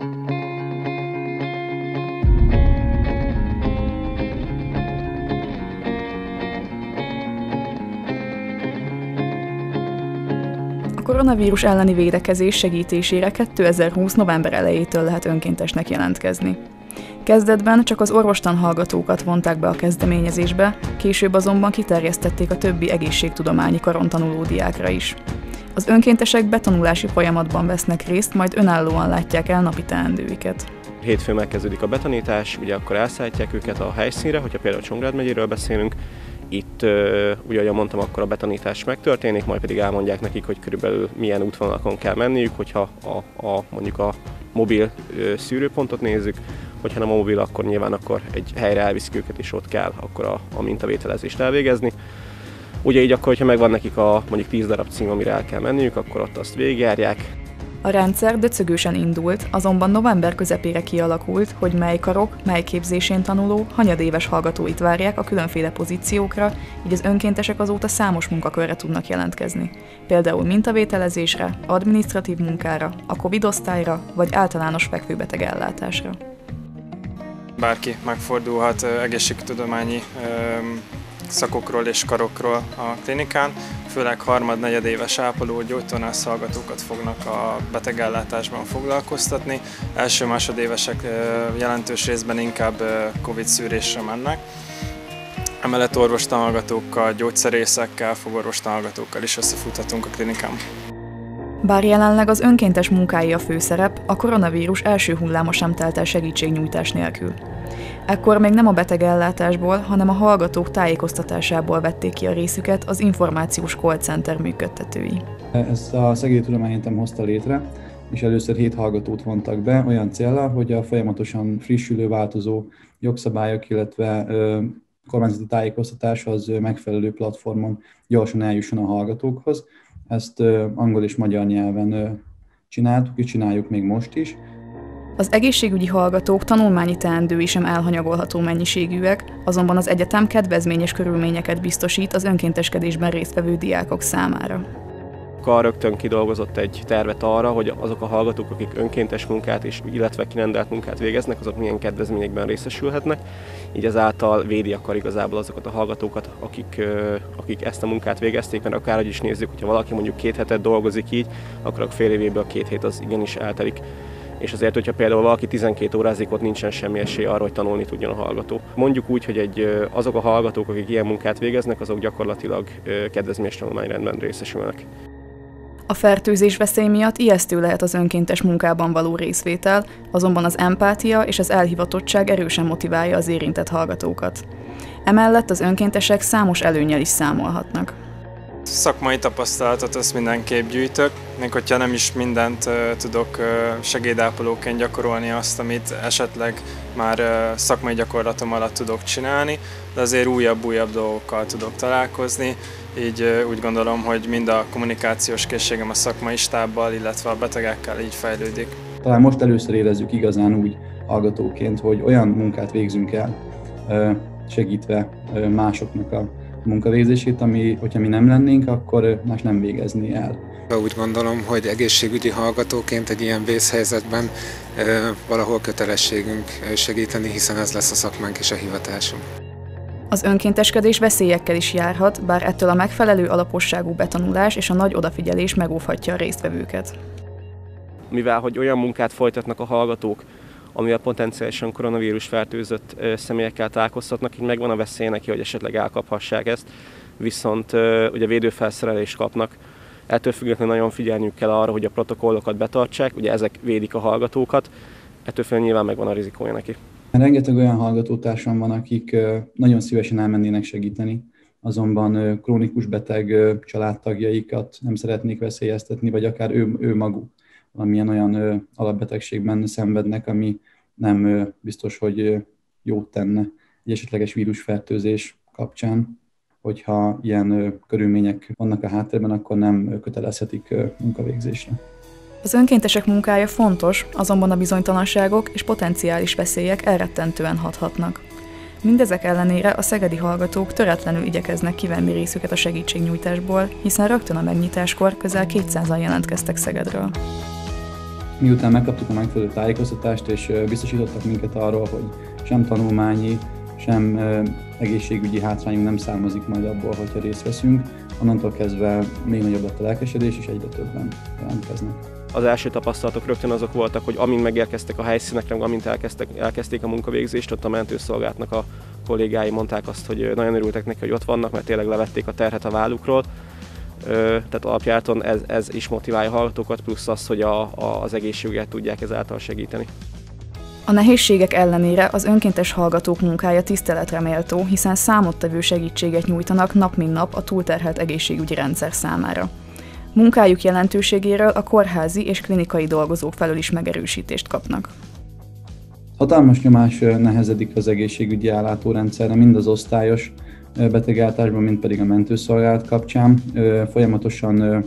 A koronavírus elleni védekezés segítésére 2020. november elejétől lehet önkéntesnek jelentkezni. Kezdetben csak az orvostan hallgatókat vonták be a kezdeményezésbe, később azonban kiterjesztették a többi egészségtudományi karon tanuló diákra is. Az önkéntesek betanulási folyamatban vesznek részt, majd önállóan látják el napi teendőiket. Hétfőn megkezdődik a betanítás, ugye akkor elszállítják őket a helyszínre, hogyha például Csongrád megyéről beszélünk. Itt, ugye ahogy mondtam, akkor a betanítás megtörténik, majd pedig elmondják nekik, hogy körülbelül milyen útvonalakon kell menniük, hogyha mondjuk a mobil szűrőpontot nézzük, hogyha nem a mobil, akkor nyilván egy helyre elviszik őket, és ott kell akkor a mintavételezést elvégezni. Ugye így akkor, hogyha megvan nekik mondjuk 10 darab cím, amire el kell menniük, akkor ott azt végigjárják. A rendszer döcögősen indult, azonban november közepére kialakult, hogy mely karok, mely képzésén tanuló, hanyadéves hallgatóit várják a különféle pozíciókra, így az önkéntesek azóta számos munkakörre tudnak jelentkezni. Például mintavételezésre, adminisztratív munkára, a Covid osztályra vagy általános fekvőbeteg ellátásra. Bárki megfordulhat egészségtudományi szakokról és karokról a klinikán, főleg harmad-negyedéves ápoló, gyógytornász hallgatókat fognak a betegellátásban foglalkoztatni. Első-másodévesek jelentős részben inkább Covid szűrésre mennek. Emellett orvostanhallgatókkal, gyógyszerészekkel, fogorvostanhallgatókkal is összefuthatunk a klinikán. Bár jelenleg az önkéntes munkái a főszerep, a koronavírus első hulláma sem telt el segítségnyújtás nélkül. Ekkor még nem a betegellátásból, hanem a hallgatók tájékoztatásából vették ki a részüket az információs call center működtetői. Ezt a Szegedi Tudományegyetem hozta létre, és először 7 hallgatót vontak be olyan céllal, hogy a folyamatosan frissülő, változó jogszabályok, illetve kormányzati tájékoztatás az megfelelő platformon gyorsan eljusson a hallgatókhoz. Ezt angol és magyar nyelven csináltuk, és csináljuk még most is. Az egészségügyi hallgatók tanulmányi teendői sem elhanyagolható mennyiségűek, azonban az egyetem kedvezményes körülményeket biztosít az önkénteskedésben résztvevő diákok számára. Kar rögtön kidolgozott egy tervet arra, hogy azok a hallgatók, akik önkéntes munkát illetve kirendelt munkát végeznek, azok milyen kedvezményekben részesülhetnek. Így ezáltal védi a kar igazából azokat a hallgatókat, akik ezt a munkát végezték, mert akárhogy is nézzük, hogyha valaki mondjuk 2 hetet dolgozik így, akkor a fél évéből 2 hét az igenis eltelik. És azért, hogyha például valaki 12 órázik, ott nincsen semmi esély arra, hogy tanulni tudjon a hallgató. Mondjuk úgy, hogy azok a hallgatók, akik ilyen munkát végeznek, azok gyakorlatilag kedvezményes tanulmányrendben részesülnek. A fertőzés veszély miatt ijesztő lehet az önkéntes munkában való részvétel, azonban az empátia és az elhivatottság erősen motiválja az érintett hallgatókat. Emellett az önkéntesek számos előnnyel is számolhatnak. Szakmai tapasztalatot azt mindenképp gyűjtök, még hogyha nem is mindent tudok segédápolóként gyakorolni azt, amit esetleg már szakmai gyakorlatom alatt tudok csinálni, de azért újabb dolgokkal tudok találkozni, így úgy gondolom, hogy mind a kommunikációs készségem a szakmai stábbal, illetve a betegekkel így fejlődik. Talán most először érezzük igazán úgy hallgatóként, hogy olyan munkát végzünk el, segítve másoknak a munkavégzését, hogyha mi nem lennénk, akkor más nem végezni el. Úgy gondolom, hogy egészségügyi hallgatóként egy ilyen vészhelyzetben valahol kötelességünk segíteni, hiszen ez lesz a szakmánk és a hivatásunk. Az önkénteskedés veszélyekkel is járhat, bár ettől a megfelelő alaposságú betanulás és a nagy odafigyelés megóvhatja a résztvevőket. Mivel hogy olyan munkát folytatnak a hallgatók, amivel potenciálisan koronavírus fertőzött személyekkel találkozhatnak, így megvan a veszély neki, hogy esetleg elkaphassák ezt, viszont ugye védőfelszerelést kapnak. Ettől függetlenül nagyon figyelniük kell arra, hogy a protokollokat betartsák, ugye ezek védik a hallgatókat, ettől függetlenül nyilván megvan a rizikója neki. Rengeteg olyan hallgatótársam van, akik nagyon szívesen elmennének segíteni, azonban krónikus beteg családtagjaikat nem szeretnék veszélyeztetni, vagy akár ő maguk valamilyen olyan alapbetegségben szenvednek, ami nem biztos, hogy jót tenne egy esetleges vírusfertőzés kapcsán. Hogyha ilyen körülmények vannak a háttérben, akkor nem kötelezhetik munkavégzésre. Az önkéntesek munkája fontos, azonban a bizonytalanságok és potenciális veszélyek elrettentően hathatnak. Mindezek ellenére a szegedi hallgatók töretlenül igyekeznek kivenni részüket a segítségnyújtásból, hiszen rögtön a megnyitáskor közel 200-an jelentkeztek Szegedről. Miután megkaptuk a megfelelő tájékoztatást, és biztosítottak minket arról, hogy sem tanulmányi, sem egészségügyi hátrányunk nem származik majd abból, hogyha részt veszünk, onnantól kezdve még nagyobb lett a lelkesedés, és egyre többen jelentkeznek. Az első tapasztalatok rögtön azok voltak, hogy amint megérkeztek a helyszínekre, amint elkezdték a munkavégzést, ott a mentőszolgálatnak a kollégái mondták azt, hogy nagyon örültek neki, hogy ott vannak, mert tényleg levették a terhet a vállukról. Tehát alapjáton ez is motiválja a hallgatókat, plusz az, hogy az egészségügyet tudják ezáltal segíteni. A nehézségek ellenére az önkéntes hallgatók munkája tiszteletre méltó, hiszen számottevő segítséget nyújtanak nap mint nap a túlterhelt egészségügyi rendszer számára. Munkájuk jelentőségéről a kórházi és klinikai dolgozók felől is megerősítést kapnak. Hatalmas nyomás nehezedik az egészségügyi ellátórendszerre, mind az osztályos betegellátásban, mind pedig a mentőszolgálat kapcsán. Folyamatosan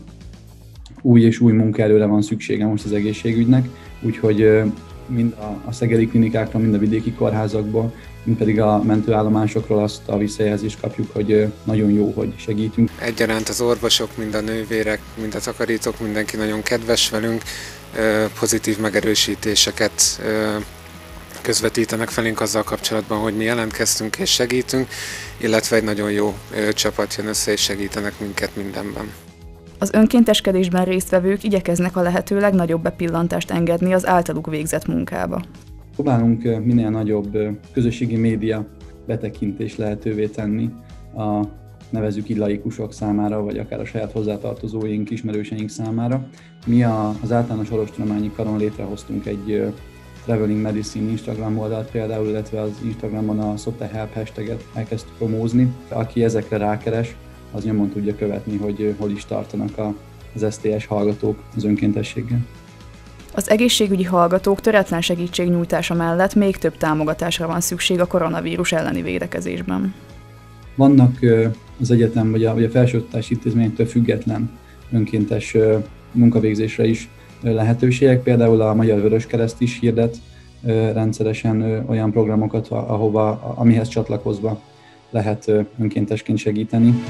új és új munkaerőre van szüksége most az egészségügynek, úgyhogy mind a szegedi klinikákra, mind a vidéki kórházakból, mind pedig a mentőállomásokról azt a visszajelzést kapjuk, hogy nagyon jó, hogy segítünk. Egyaránt az orvosok, mind a nővérek, mind a takarítók, mindenki nagyon kedves velünk, pozitív megerősítéseket közvetítenek felénk azzal kapcsolatban, hogy mi jelentkeztünk és segítünk, illetve egy nagyon jó csapat jön össze és segítenek minket mindenben. Az önkénteskedésben résztvevők igyekeznek a lehető legnagyobb bepillantást engedni az általuk végzett munkába. Próbálunk minél nagyobb közösségi média betekintést lehetővé tenni a nevezzük így laikusok számára, vagy akár a saját hozzátartozóink, ismerőseink számára. Mi az Általános Orvostudományi Karon létrehoztunk egy Traveling Medicine Instagram oldalt például, illetve az Instagramon a SoteHelp hashtaget elkezdtük promózni. Aki ezekre rákeres, az nyomon tudja követni, hogy hol is tartanak az STS hallgatók az önkéntességgel. Az egészségügyi hallgatók töretlen segítségnyújtása mellett még több támogatásra van szükség a koronavírus elleni védekezésben. Vannak az egyetem vagy a felsőoktatási intézményektől független önkéntes munkavégzésre is lehetőségek. Például a Magyar Vöröskereszt is hirdet rendszeresen olyan programokat, amihez csatlakozva lehet önkéntesként segíteni.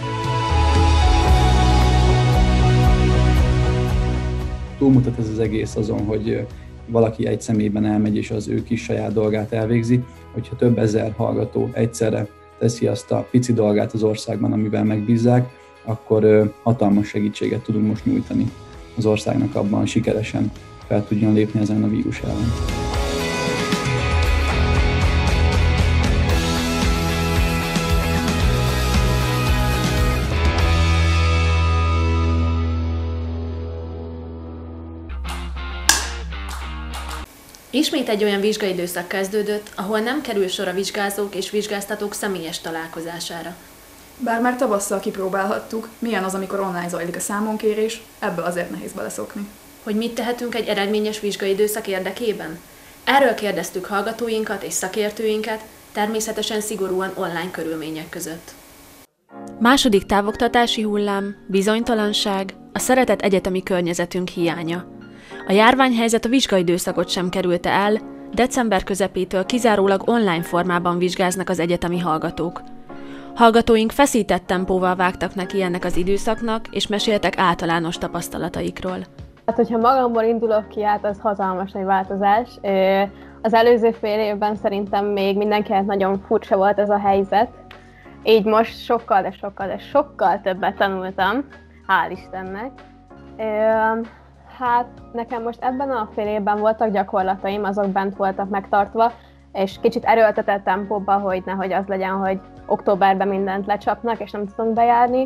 Túlmutat ez az egész azon, hogy valaki egy személyben elmegy és az ő kis saját dolgát elvégzi, hogyha több ezer hallgató egyszerre teszi azt a pici dolgát az országban, amivel megbízzák, akkor hatalmas segítséget tudunk most nyújtani az országnak abban, hogy sikeresen fel tudjon lépni ezen a vírus ellen. Ismét egy olyan vizsgaidőszak kezdődött, ahol nem kerül sor a vizsgázók és vizsgáztatók személyes találkozására. Bár már tavasszal kipróbálhattuk, milyen az, amikor online zajlik a számonkérés, ebből azért nehéz beleszokni. Hogy mit tehetünk egy eredményes vizsgaidőszak érdekében? Erről kérdeztük hallgatóinkat és szakértőinket, természetesen szigorúan online körülmények között. Második távoktatási hullám, bizonytalanság, a szeretett egyetemi környezetünk hiánya. A járványhelyzet a vizsgaidőszakot sem kerülte el, december közepétől kizárólag online formában vizsgáznak az egyetemi hallgatók. Hallgatóink feszített tempóval vágtak neki ennek az időszaknak, és meséltek általános tapasztalataikról. Hát, hogyha magamból indulok ki, hát az hatalmas nagy változás. Az előző fél évben szerintem még mindenkinek nagyon furcsa volt ez a helyzet. Így most sokkal többet tanultam, hál' Istennek. Hát nekem most ebben a fél évben voltak gyakorlataim, azok bent voltak megtartva, és kicsit erőltetett tempóban, hogy nehogy az legyen, hogy októberben mindent lecsapnak, és nem tudunk bejárni.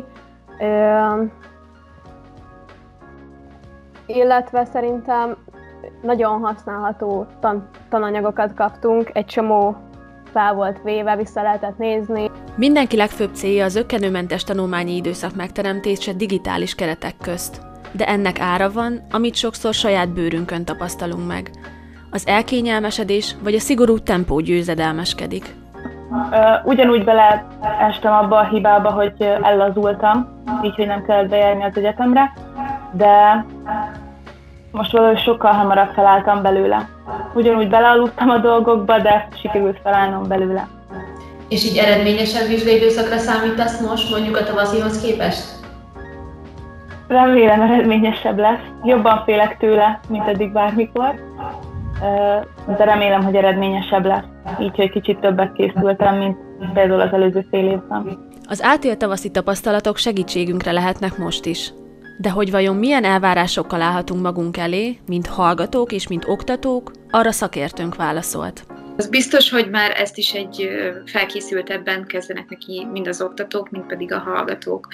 Illetve szerintem nagyon használható tananyagokat kaptunk, egy csomó fel volt véve, vissza lehetett nézni. Mindenki legfőbb célja az zökkenőmentes tanulmányi időszak megteremtése digitális keretek közt. De ennek ára van, amit sokszor saját bőrünkön tapasztalunk meg. Az elkényelmesedés vagy a szigorú tempó győzedelmeskedik. Ugyanúgy beleestem abba a hibába, hogy ellazultam, így, hogy nem kellett bejárni az egyetemre, de most valahogy sokkal hamarabb felálltam belőle. Ugyanúgy belealudtam a dolgokba, de sikerült felállnom belőle. És így eredményesebb vizsgaidőszakra számítasz most, mondjuk a tavaszihoz képest? Remélem eredményesebb lesz. Jobban félek tőle, mint eddig bármikor, de remélem, hogy eredményesebb lesz. Így, hogy kicsit többet készültem, mint például az előző fél évben. Az átélt tavaszi tapasztalatok segítségünkre lehetnek most is. De hogy vajon milyen elvárásokkal állhatunk magunk elé, mint hallgatók és mint oktatók, arra szakértőnk válaszolt. Az biztos, hogy már ezt is egy felkészültebben kezdenek neki mind az oktatók, mind pedig a hallgatók.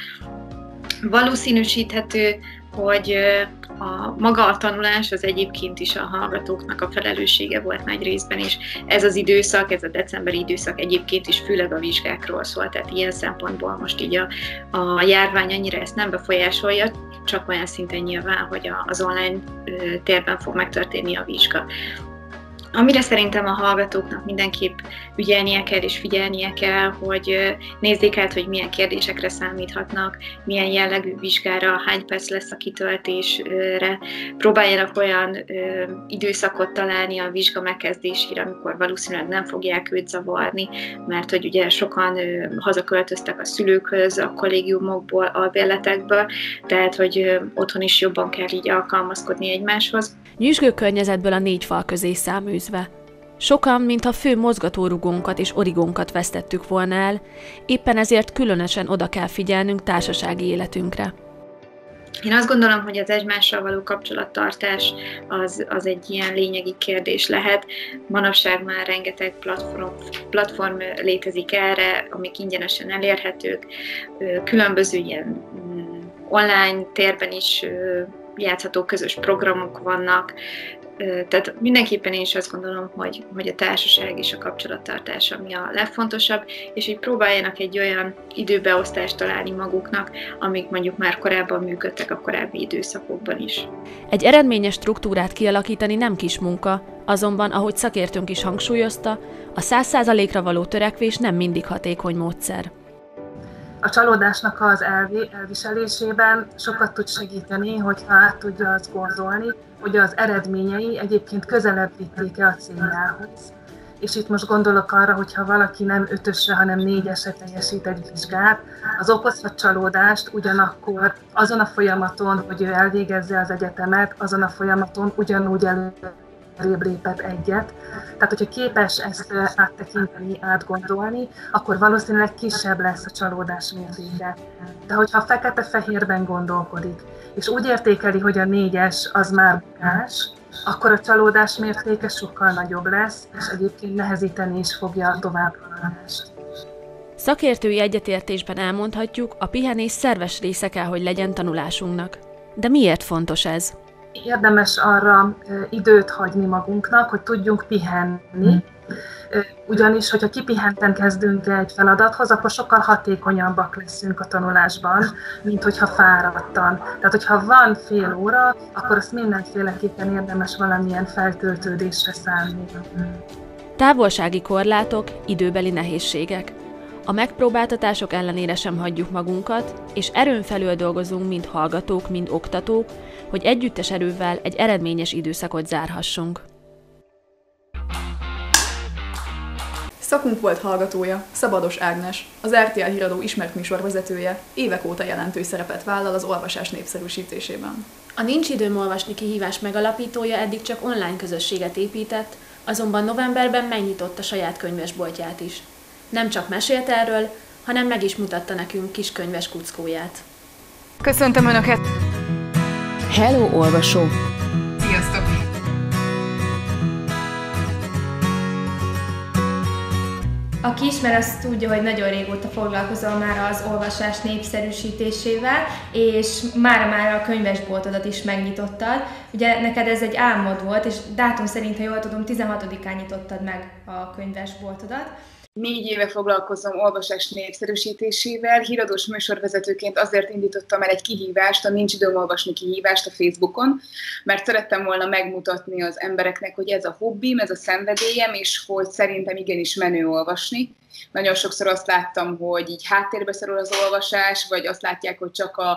Valószínűsíthető, hogy maga a tanulás az egyébként is a hallgatóknak a felelőssége volt nagy részben, és ez az időszak, ez a decemberi időszak egyébként is főleg a vizsgákról szól, tehát ilyen szempontból most így a járvány annyira ezt nem befolyásolja, csak olyan szinten nyilván, hogy az online térben fog megtörténni a vizsga. Amire szerintem a hallgatóknak mindenképp ügyelnie kell és figyelnie kell, hogy nézzék át, hogy milyen kérdésekre számíthatnak, milyen jellegű vizsgára, hány perc lesz a kitöltésre. Próbáljanak olyan időszakot találni a vizsga megkezdésére, amikor valószínűleg nem fogják őt zavarni, mert hogy ugye sokan hazaköltöztek a szülőkhöz, a kollégiumokból, albérletekből, tehát hogy otthon is jobban kell így alkalmazkodni egymáshoz. Nyüzsgő környezetből a 4 fal közé száműzve. Sokan, mintha fő mozgatórugónkat és origónkat vesztettük volna el, éppen ezért különösen oda kell figyelnünk társasági életünkre. Én azt gondolom, hogy az egymással való kapcsolattartás az egy ilyen lényegi kérdés lehet. Manapság már rengeteg platform létezik erre, amik ingyenesen elérhetők. Különböző ilyen online térben is játszható közös programok vannak, tehát mindenképpen én is azt gondolom, hogy a társaság és a kapcsolattartás ami a legfontosabb, és hogy próbáljanak egy olyan időbeosztást találni maguknak, amik mondjuk már korábban működtek a korábbi időszakokban is. Egy eredményes struktúrát kialakítani nem kis munka, azonban, ahogy szakértőnk is hangsúlyozta, a 100%-ra való törekvés nem mindig hatékony módszer. A csalódásnak az elviselésében sokat tud segíteni, hogyha át tudja azt gondolni, hogy az eredményei egyébként közelebb vitték-e a céljához. És itt most gondolok arra, hogyha valaki nem 5-ösre, hanem 4-esre teljesít egy vizsgát, az okozhat csalódást, ugyanakkor azon a folyamaton, hogy ő elvégezze az egyetemet, azon a folyamaton ugyanúgy előrébb lépett egyet. Tehát, hogyha képes ezt áttekinteni, átgondolni, akkor valószínűleg kisebb lesz a csalódás mértéke. De hogyha fekete-fehérben gondolkodik, és úgy értékeli, hogy a 4-es az már bukás, akkor a csalódás mértéke sokkal nagyobb lesz, és egyébként nehezíteni is fogja a továbbhaladást. Szakértői egyetértésben elmondhatjuk, a pihenés szerves része kell, hogy legyen tanulásunknak. De miért fontos ez? Érdemes arra időt hagyni magunknak, hogy tudjunk pihenni, Ugyanis, hogyha kipihenten kezdünk egy feladathoz, akkor sokkal hatékonyabbak leszünk a tanulásban, mint hogyha fáradtan. Tehát, hogyha van fél óra, akkor azt mindenféleképpen érdemes valamilyen feltöltődésre szánni. Távolsági korlátok, időbeli nehézségek. A megpróbáltatások ellenére sem hagyjuk magunkat, és erőn felül dolgozunk mind hallgatók, mind oktatók, hogy együttes erővel egy eredményes időszakot zárhassunk. Szakunk volt hallgatója, Szabados Ágnes, az RTL Híradó ismert műsorvezetője, évek óta jelentős szerepet vállal az olvasás népszerűsítésében. A Nincs időm olvasni kihívás megalapítója eddig csak online közösséget épített, azonban novemberben megnyitott a saját könyvesboltját is. Nem csak mesélt erről, hanem meg is mutatta nekünk kis könyves kuckóját. Köszöntöm Önöket! Hello, olvasó! Sziasztok! Aki ismer, az tudja, hogy nagyon régóta foglalkozom már az olvasás népszerűsítésével, és mára a könyvesboltodat is megnyitottad. Ugye neked ez egy álmod volt, és dátum szerint, ha jól tudom, 16-án nyitottad meg a könyvesboltodat. 4 éve foglalkozom olvasás népszerűsítésével, híradós műsorvezetőként azért indítottam el egy kihívást, a Nincs időm olvasni kihívást a Facebookon, mert szerettem volna megmutatni az embereknek, hogy ez a hobbim, ez a szenvedélyem, és hogy szerintem igenis menő olvasni. Nagyon sokszor azt láttam, hogy így háttérbe szorul az olvasás, vagy azt látják, hogy csak a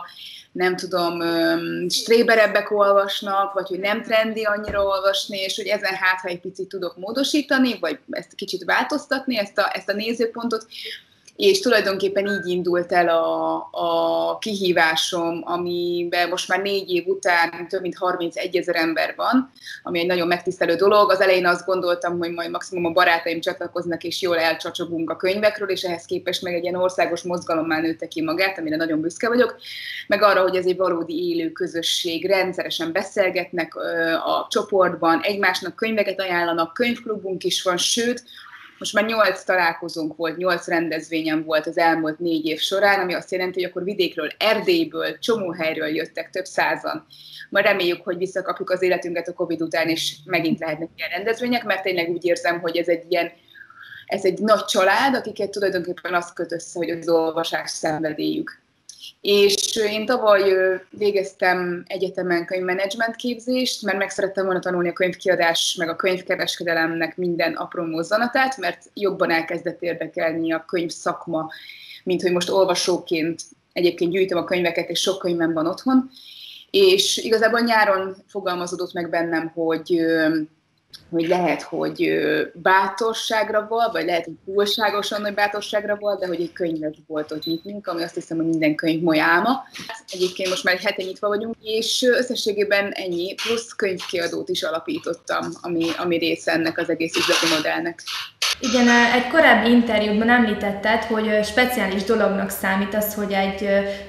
stréberebbek olvasnak, vagy hogy nem trendi annyira olvasni, és hogy ezen ha egy picit tudok módosítani, vagy ezt kicsit változtatni, ezt a nézőpontot, és tulajdonképpen így indult el a kihívásom, amiben most már 4 év után több mint 31 000 ember van, ami egy nagyon megtisztelő dolog. Az elején azt gondoltam, hogy majd maximum a barátaim csatlakoznak, és jól elcsacsogunk a könyvekről, és ehhez képest meg egy ilyen országos mozgalommá nőtte ki magát, amire nagyon büszke vagyok, meg arra, hogy ez egy valódi élő közösség, rendszeresen beszélgetnek a csoportban, egymásnak könyveket ajánlanak, könyvklubunk is van, sőt, most már 8 találkozónk volt, 8 rendezvényem volt az elmúlt 4 év során, ami azt jelenti, hogy akkor vidékről, Erdélyből, csomó helyről jöttek, több százan. Majd reméljük, hogy visszakapjuk az életünket a Covid után, és megint lehetnek ilyen rendezvények, mert tényleg úgy érzem, hogy ez egy nagy család, akiket tulajdonképpen azt köt össze, hogy az olvasás szenvedélyük. És én tavaly végeztem egyetemen könyvmenedzsment képzést, mert meg szerettem volna tanulni a könyvkiadás, meg a könyvkereskedelemnek minden apró mozzanatát, mert jobban elkezdett érdekelni a könyvszakma, mint hogy most olvasóként egyébként gyűjtöm a könyveket, és sok könyvem van otthon. És igazából nyáron fogalmazódott meg bennem, hogy lehet, hogy bátorságra van, vagy lehet, hogy túlságosan nagy bátorságra van, de hogy egy könyvesboltot nyitnünk, ami azt hiszem, hogy minden könyv moly álma. Egyébként most már egy hete nyitva vagyunk, és összességében ennyi, plusz könyvkiadót is alapítottam, ami része ennek az egész üzleti modellnek. Igen, egy korábbi interjúban említetted, hogy speciális dolognak számít az, hogy egy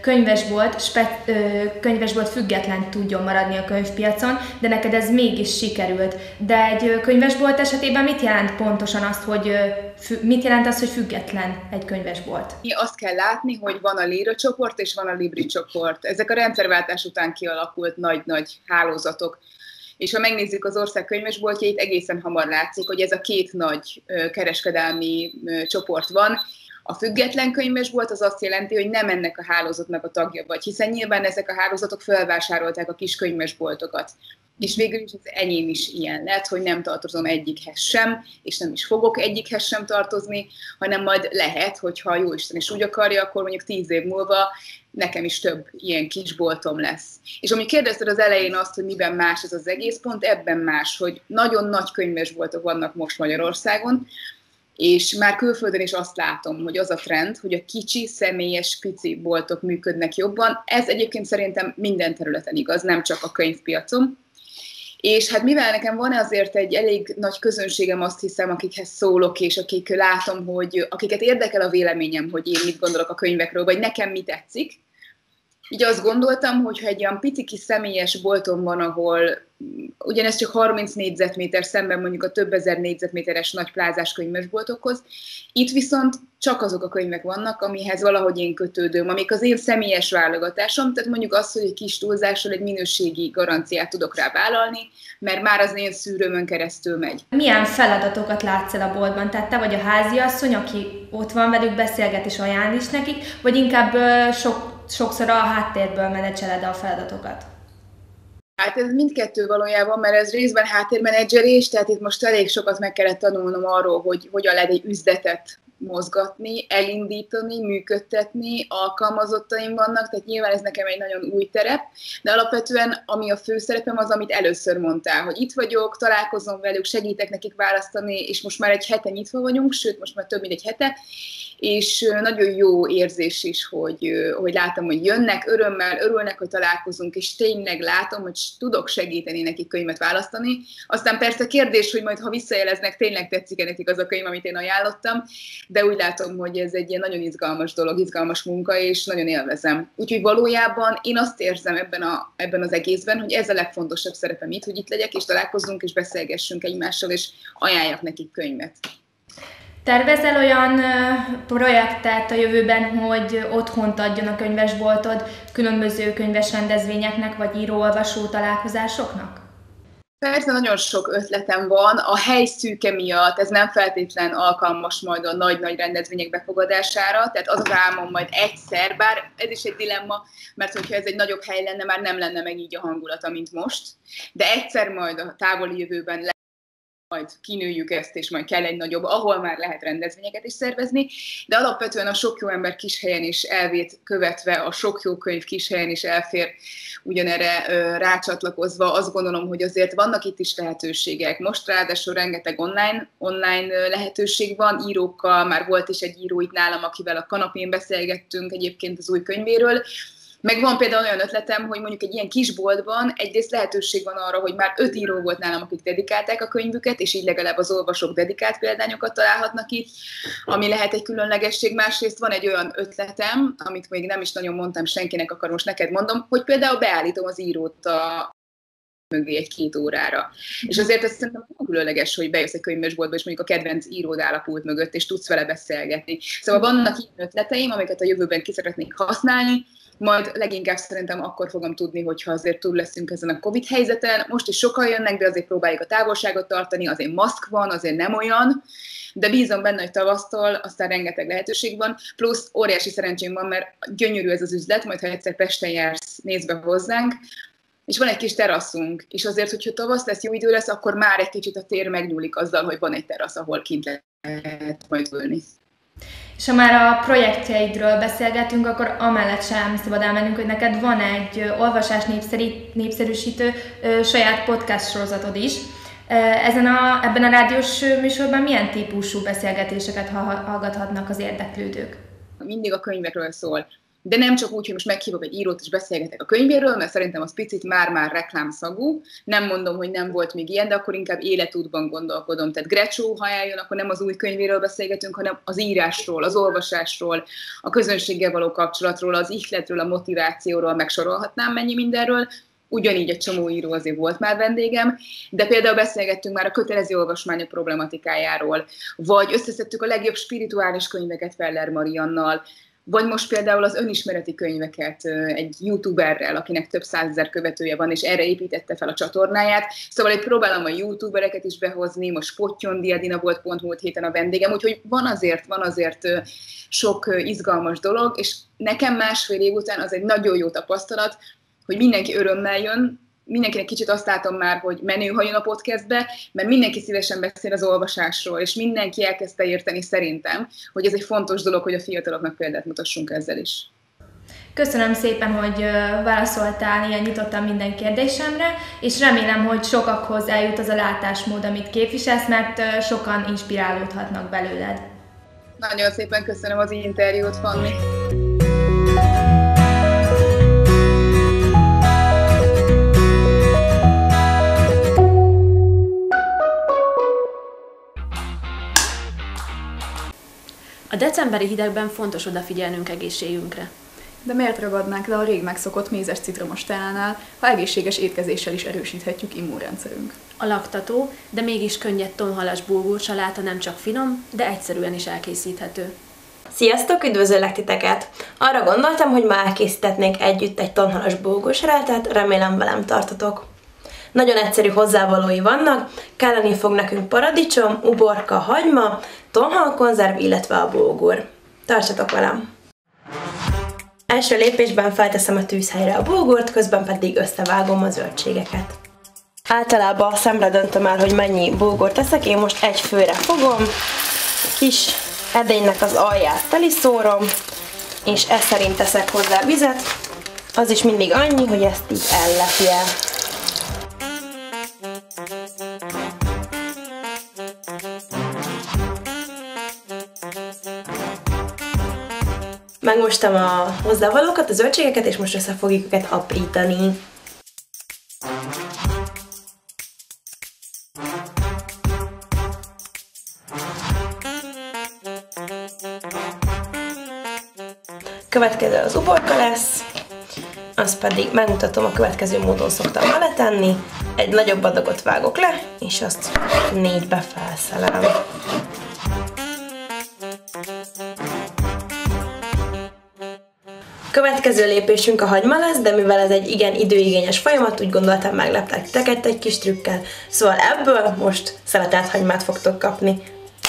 könyvesbolt független tudjon maradni a könyvpiacon, de neked ez mégis sikerült. De egy könyvesbolt esetében mit jelent pontosan azt, hogy független egy könyvesbolt? Azt kell látni, hogy van a Líra csoport és van a Libri csoport. Ezek a rendszerváltás után kialakult nagy-nagy hálózatok. És ha megnézzük az ország könyvesboltjait, egészen hamar látszik, hogy ez a 2 nagy kereskedelmi csoport van. A független könyvesbolt az azt jelenti, hogy nem ennek a hálózatnak a tagja vagy, hiszen nyilván ezek a hálózatok felvásárolták a kis könyvesboltokat. És végül is az enyém is ilyen lett, hogy nem tartozom egyikhez sem, és nem is fogok egyikhez sem tartozni, hanem majd lehet, hogyha Jóisten is úgy akarja, akkor mondjuk 10 év múlva nekem is több ilyen kisboltom lesz. És amit kérdezted az elején azt, hogy miben más ez az egész, pont ebben más, hogy nagyon nagy könyvesboltok vannak most Magyarországon, és már külföldön is azt látom, hogy az a trend, hogy a kicsi, személyes, pici boltok működnek jobban. Ez egyébként szerintem minden területen igaz, nem csak a könyvpiacon. És hát mivel nekem van azért egy elég nagy közönségem, azt hiszem, akikhez szólok, és akik látom, hogy akiket érdekel a véleményem, hogy én mit gondolok a könyvekről, vagy nekem mi tetszik, Így azt gondoltam, hogy ha egy olyan pici kis személyes boltom van, ahol ugyanez csak 30 négyzetméter szemben mondjuk a több ezer négyzetméteres nagy plázás könyvesboltokhoz, itt viszont csak azok a könyvek vannak, amihez valahogy én kötődöm, amik az én személyes válogatásom, tehát mondjuk az, hogy egy kis túlzással egy minőségi garanciát tudok rá vállalni, mert már az én szűrőmön keresztül megy. Milyen feladatokat látsz el a boltban? Tehát te vagy a háziasszony, aki ott van velük, beszélget és ajánl is nekik, vagy inkább sokszor a háttérből menedzseled a feladatokat? Hát ez mindkettő valójában, mert ez részben háttérmenedzselés, tehát itt most elég sokat meg kellett tanulnom arról, hogy hogyan lehet egy üzletet mozgatni, elindítani, működtetni, alkalmazottaim vannak, tehát nyilván ez nekem egy nagyon új terep, de alapvetően ami a főszerepem az, amit először mondtál, hogy itt vagyok, találkozom velük, segítek nekik választani, és most már egy hete nyitva vagyunk, sőt most már több mint egy hete, és nagyon jó érzés is, hogy látom, hogy jönnek, örömmel, örülnek, hogy találkozunk, és tényleg látom, hogy tudok segíteni nekik könyvet választani. Aztán persze kérdés, hogy majd ha visszajeleznek, tényleg tetszik-e nekik az a könyv, amit én ajánlottam, de úgy látom, hogy ez egy ilyen nagyon izgalmas dolog, izgalmas munka, és nagyon élvezem. Úgyhogy valójában én azt érzem ebben az egészben, hogy ez a legfontosabb szerepem itt, hogy itt legyek, és találkozzunk, és beszélgessünk egymással, és ajánljak nekik könyvet. Tervezel olyan projektet a jövőben, hogy otthont adjon a könyvesboltod különböző könyves rendezvényeknek, vagy író-olvasó találkozásoknak? Persze, nagyon sok ötletem van. A hely szűke miatt ez nem feltétlen alkalmas majd a nagy-nagy rendezvények befogadására, tehát az álmom majd egyszer, bár ez is egy dilemma, mert hogyha ez egy nagyobb hely lenne, már nem lenne meg így a hangulata, mint most, de egyszer majd a távoli jövőben majd kinőjük ezt, és majd kell egy nagyobb, ahol már lehet rendezvényeket is szervezni, de alapvetően a sok jó ember kis helyen is elvét követve, a sok jó könyv kis helyen is elfér ugyanerre rácsatlakozva, azt gondolom, hogy azért vannak itt is lehetőségek. Most ráadásul rengeteg online lehetőség van, írókkal, már volt is egy író itt nálam, akivel a kanapén beszélgettünk egyébként az új könyvéről. Meg van például olyan ötletem, hogy mondjuk egy ilyen kisboltban egyrészt lehetőség van arra, hogy már 5 író volt nálam, akik dedikálták a könyvüket, és így legalább az olvasók dedikált példányokat találhatnak itt, ami lehet egy különlegesség. Másrészt van egy olyan ötletem, amit még nem is nagyon mondtam senkinek, akkor most neked mondom, hogy például beállítom az írót a mögé 1-2 órára. És azért azt szerintem nagyon különleges, hogy bejössz egy könyvesboltba, és mondjuk a kedvenc íród áll a pult mögött, és tudsz vele beszélgetni. Szóval vannak ilyen ötleteim, amiket a jövőben ki szeretnék használni, majd leginkább szerintem akkor fogom tudni, hogyha azért túl leszünk ezen a Covid helyzeten. Most is sokan jönnek, de azért próbáljuk a távolságot tartani, azért maszk van, azért nem olyan, de bízom benne, hogy tavasztól aztán rengeteg lehetőség van, plusz óriási szerencsém van, mert gyönyörű ez az üzlet, majd ha egyszer Pesten jársz, nézd be hozzánk, és van egy kis teraszunk, és azért, hogyha tavasz lesz, jó idő lesz, akkor már egy kicsit a tér megnyúlik azzal, hogy van egy terasz, ahol kint lehet majd ülni. És ha már a projektjeidről beszélgetünk, akkor amellett sem szabad elmennünk, hogy neked van egy olvasás népszerűsítő saját podcast sorozatod is. Ebben a rádiós műsorban milyen típusú beszélgetéseket hallgathatnak az érdeklődők? Mindig a könyvekről szól. De nem csak úgy, hogy most meghívok egy írót és beszélgetek a könyvéről, mert szerintem az picit már reklámszagú. Nem mondom, hogy nem volt még ilyen, de akkor inkább életútban gondolkodom. Tehát Grecsó, ha eljön, akkor nem az új könyvéről beszélgetünk, hanem az írásról, az olvasásról, a közönséggel való kapcsolatról, az ihletről, a motivációról, megsorolhatnám mennyi mindenről. Ugyanígy egy csomó író azért volt már vendégem, de például beszélgettünk már a kötelező olvasmányok problematikájáról, vagy összeszedtük a legjobb spirituális könyveket Feller Mariannal, vagy most például az önismereti könyveket egy youtuberrel, akinek több 100 000 követője van, és erre építette fel a csatornáját. Szóval itt próbálom a youtubereket is behozni, most Pottyondi Edina volt pont múlt héten a vendégem, úgyhogy van azért sok izgalmas dolog, és nekem 1,5 év után az egy nagyon jó tapasztalat, hogy mindenki örömmel jön, mindenkinek kicsit azt látom már, hogy menő, ha jön a podcastbe, mert mindenki szívesen beszél az olvasásról, és mindenki elkezdte érteni szerintem, hogy ez egy fontos dolog, hogy a fiataloknak példát mutassunk ezzel is. Köszönöm szépen, hogy válaszoltál ilyen nyitottan minden kérdésemre, és remélem, hogy sokakhoz eljut az a látásmód, amit képviselsz, mert sokan inspirálódhatnak belőled. Nagyon szépen köszönöm az interjút, Fanni. A decemberi hidegben fontos odafigyelnünk egészségünkre. De miért ragadnánk le a rég megszokott mézes citromos teánál, ha egészséges étkezéssel is erősíthetjük immunrendszerünk? A laktató, de mégis könnyed tonhalas bulgursaláta nem csak finom, de egyszerűen is elkészíthető. Sziasztok, üdvözöllek titeket! Arra gondoltam, hogy ma elkészítetnénk együtt egy tonhalas bulgursalátát, remélem velem tartotok. Nagyon egyszerű hozzávalói vannak, kelleni fog nekünk paradicsom, uborka, hagyma, tonhalkonzerv, illetve a bulgur. Tartsatok velem! Első lépésben felteszem a tűzhelyre a bulgurt, közben pedig összevágom a zöldségeket. Általában szemre döntöm el, hogy mennyi bulgurt teszek, én most egy főre fogom, kis edénynek az alját teliszórom, és ez szerint teszek hozzá vizet, az is mindig annyi, hogy ezt így ellepje. Megmostam a hozzávalókat, a zöldségeket, és most össze fogjuk őket aprítani. Következő az uborka lesz, azt pedig megmutatom, a következő módon szoktam beletenni. Egy nagyobb adagot vágok le, és azt 4-be felszelem. Következő lépésünk a hagyma lesz, de mivel ez egy igen időigényes folyamat, úgy gondoltam, megleptek titeket egy kis trükkel. Szóval ebből most szeletelt hagymát fogtok kapni.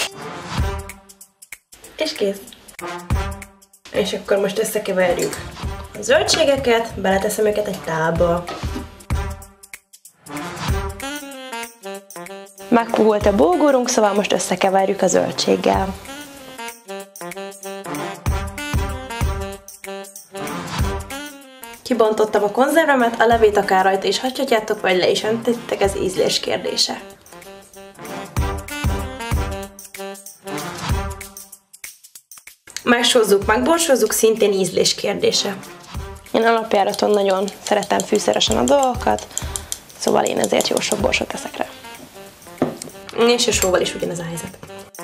És kész! És akkor most összekeverjük a zöldségeket, beleteszem őket egy tálba. Megpuhult a bulgurunk, szóval most összekeverjük a zöldséggel. Kibontottam a konzervemet, a levét akár rajta is hagyhatjátok, vagy le is öntitek, ez ízlés kérdése. Megsózzuk, megborsozzuk, szintén ízlés kérdése. Én alapjáraton nagyon szeretem fűszeresen a dolgokat, szóval én ezért jó sok borsot teszek rá. És a sóval is ugyanez a helyzet.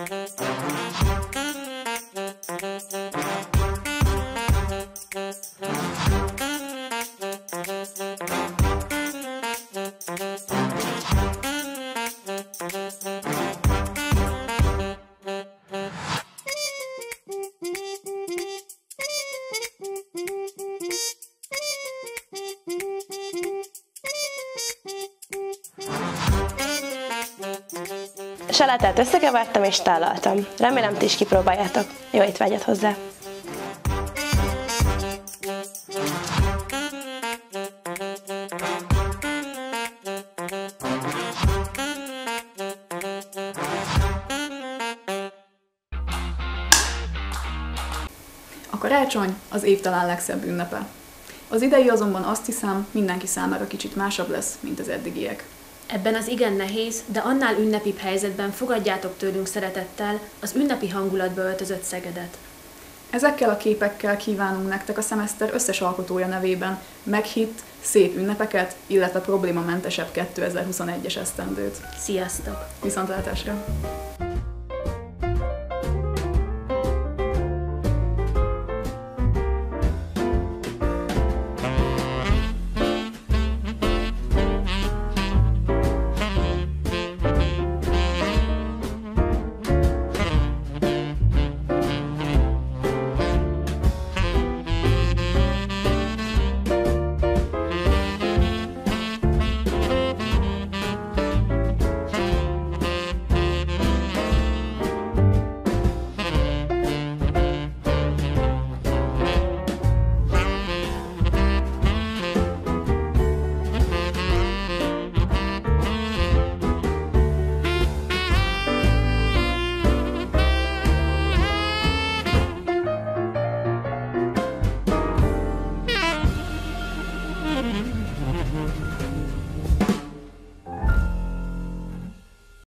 Salátát összekevertem és tálaltam. Remélem, ti is kipróbáljátok. Jó étvágyat hozzá! A karácsony az év talán legszebb ünnepe. Az idei azonban azt hiszem, mindenki számára kicsit másabb lesz, mint az eddigiek. Ebben az igen nehéz, de annál ünnepibb helyzetben fogadjátok tőlünk szeretettel az ünnepi hangulatba öltözött Szegedet. Ezekkel a képekkel kívánunk nektek a szemeszter összes alkotója nevében meghitt, szép ünnepeket, illetve problémamentesebb 2021-es esztendőt. Sziasztok! Viszontlátásra!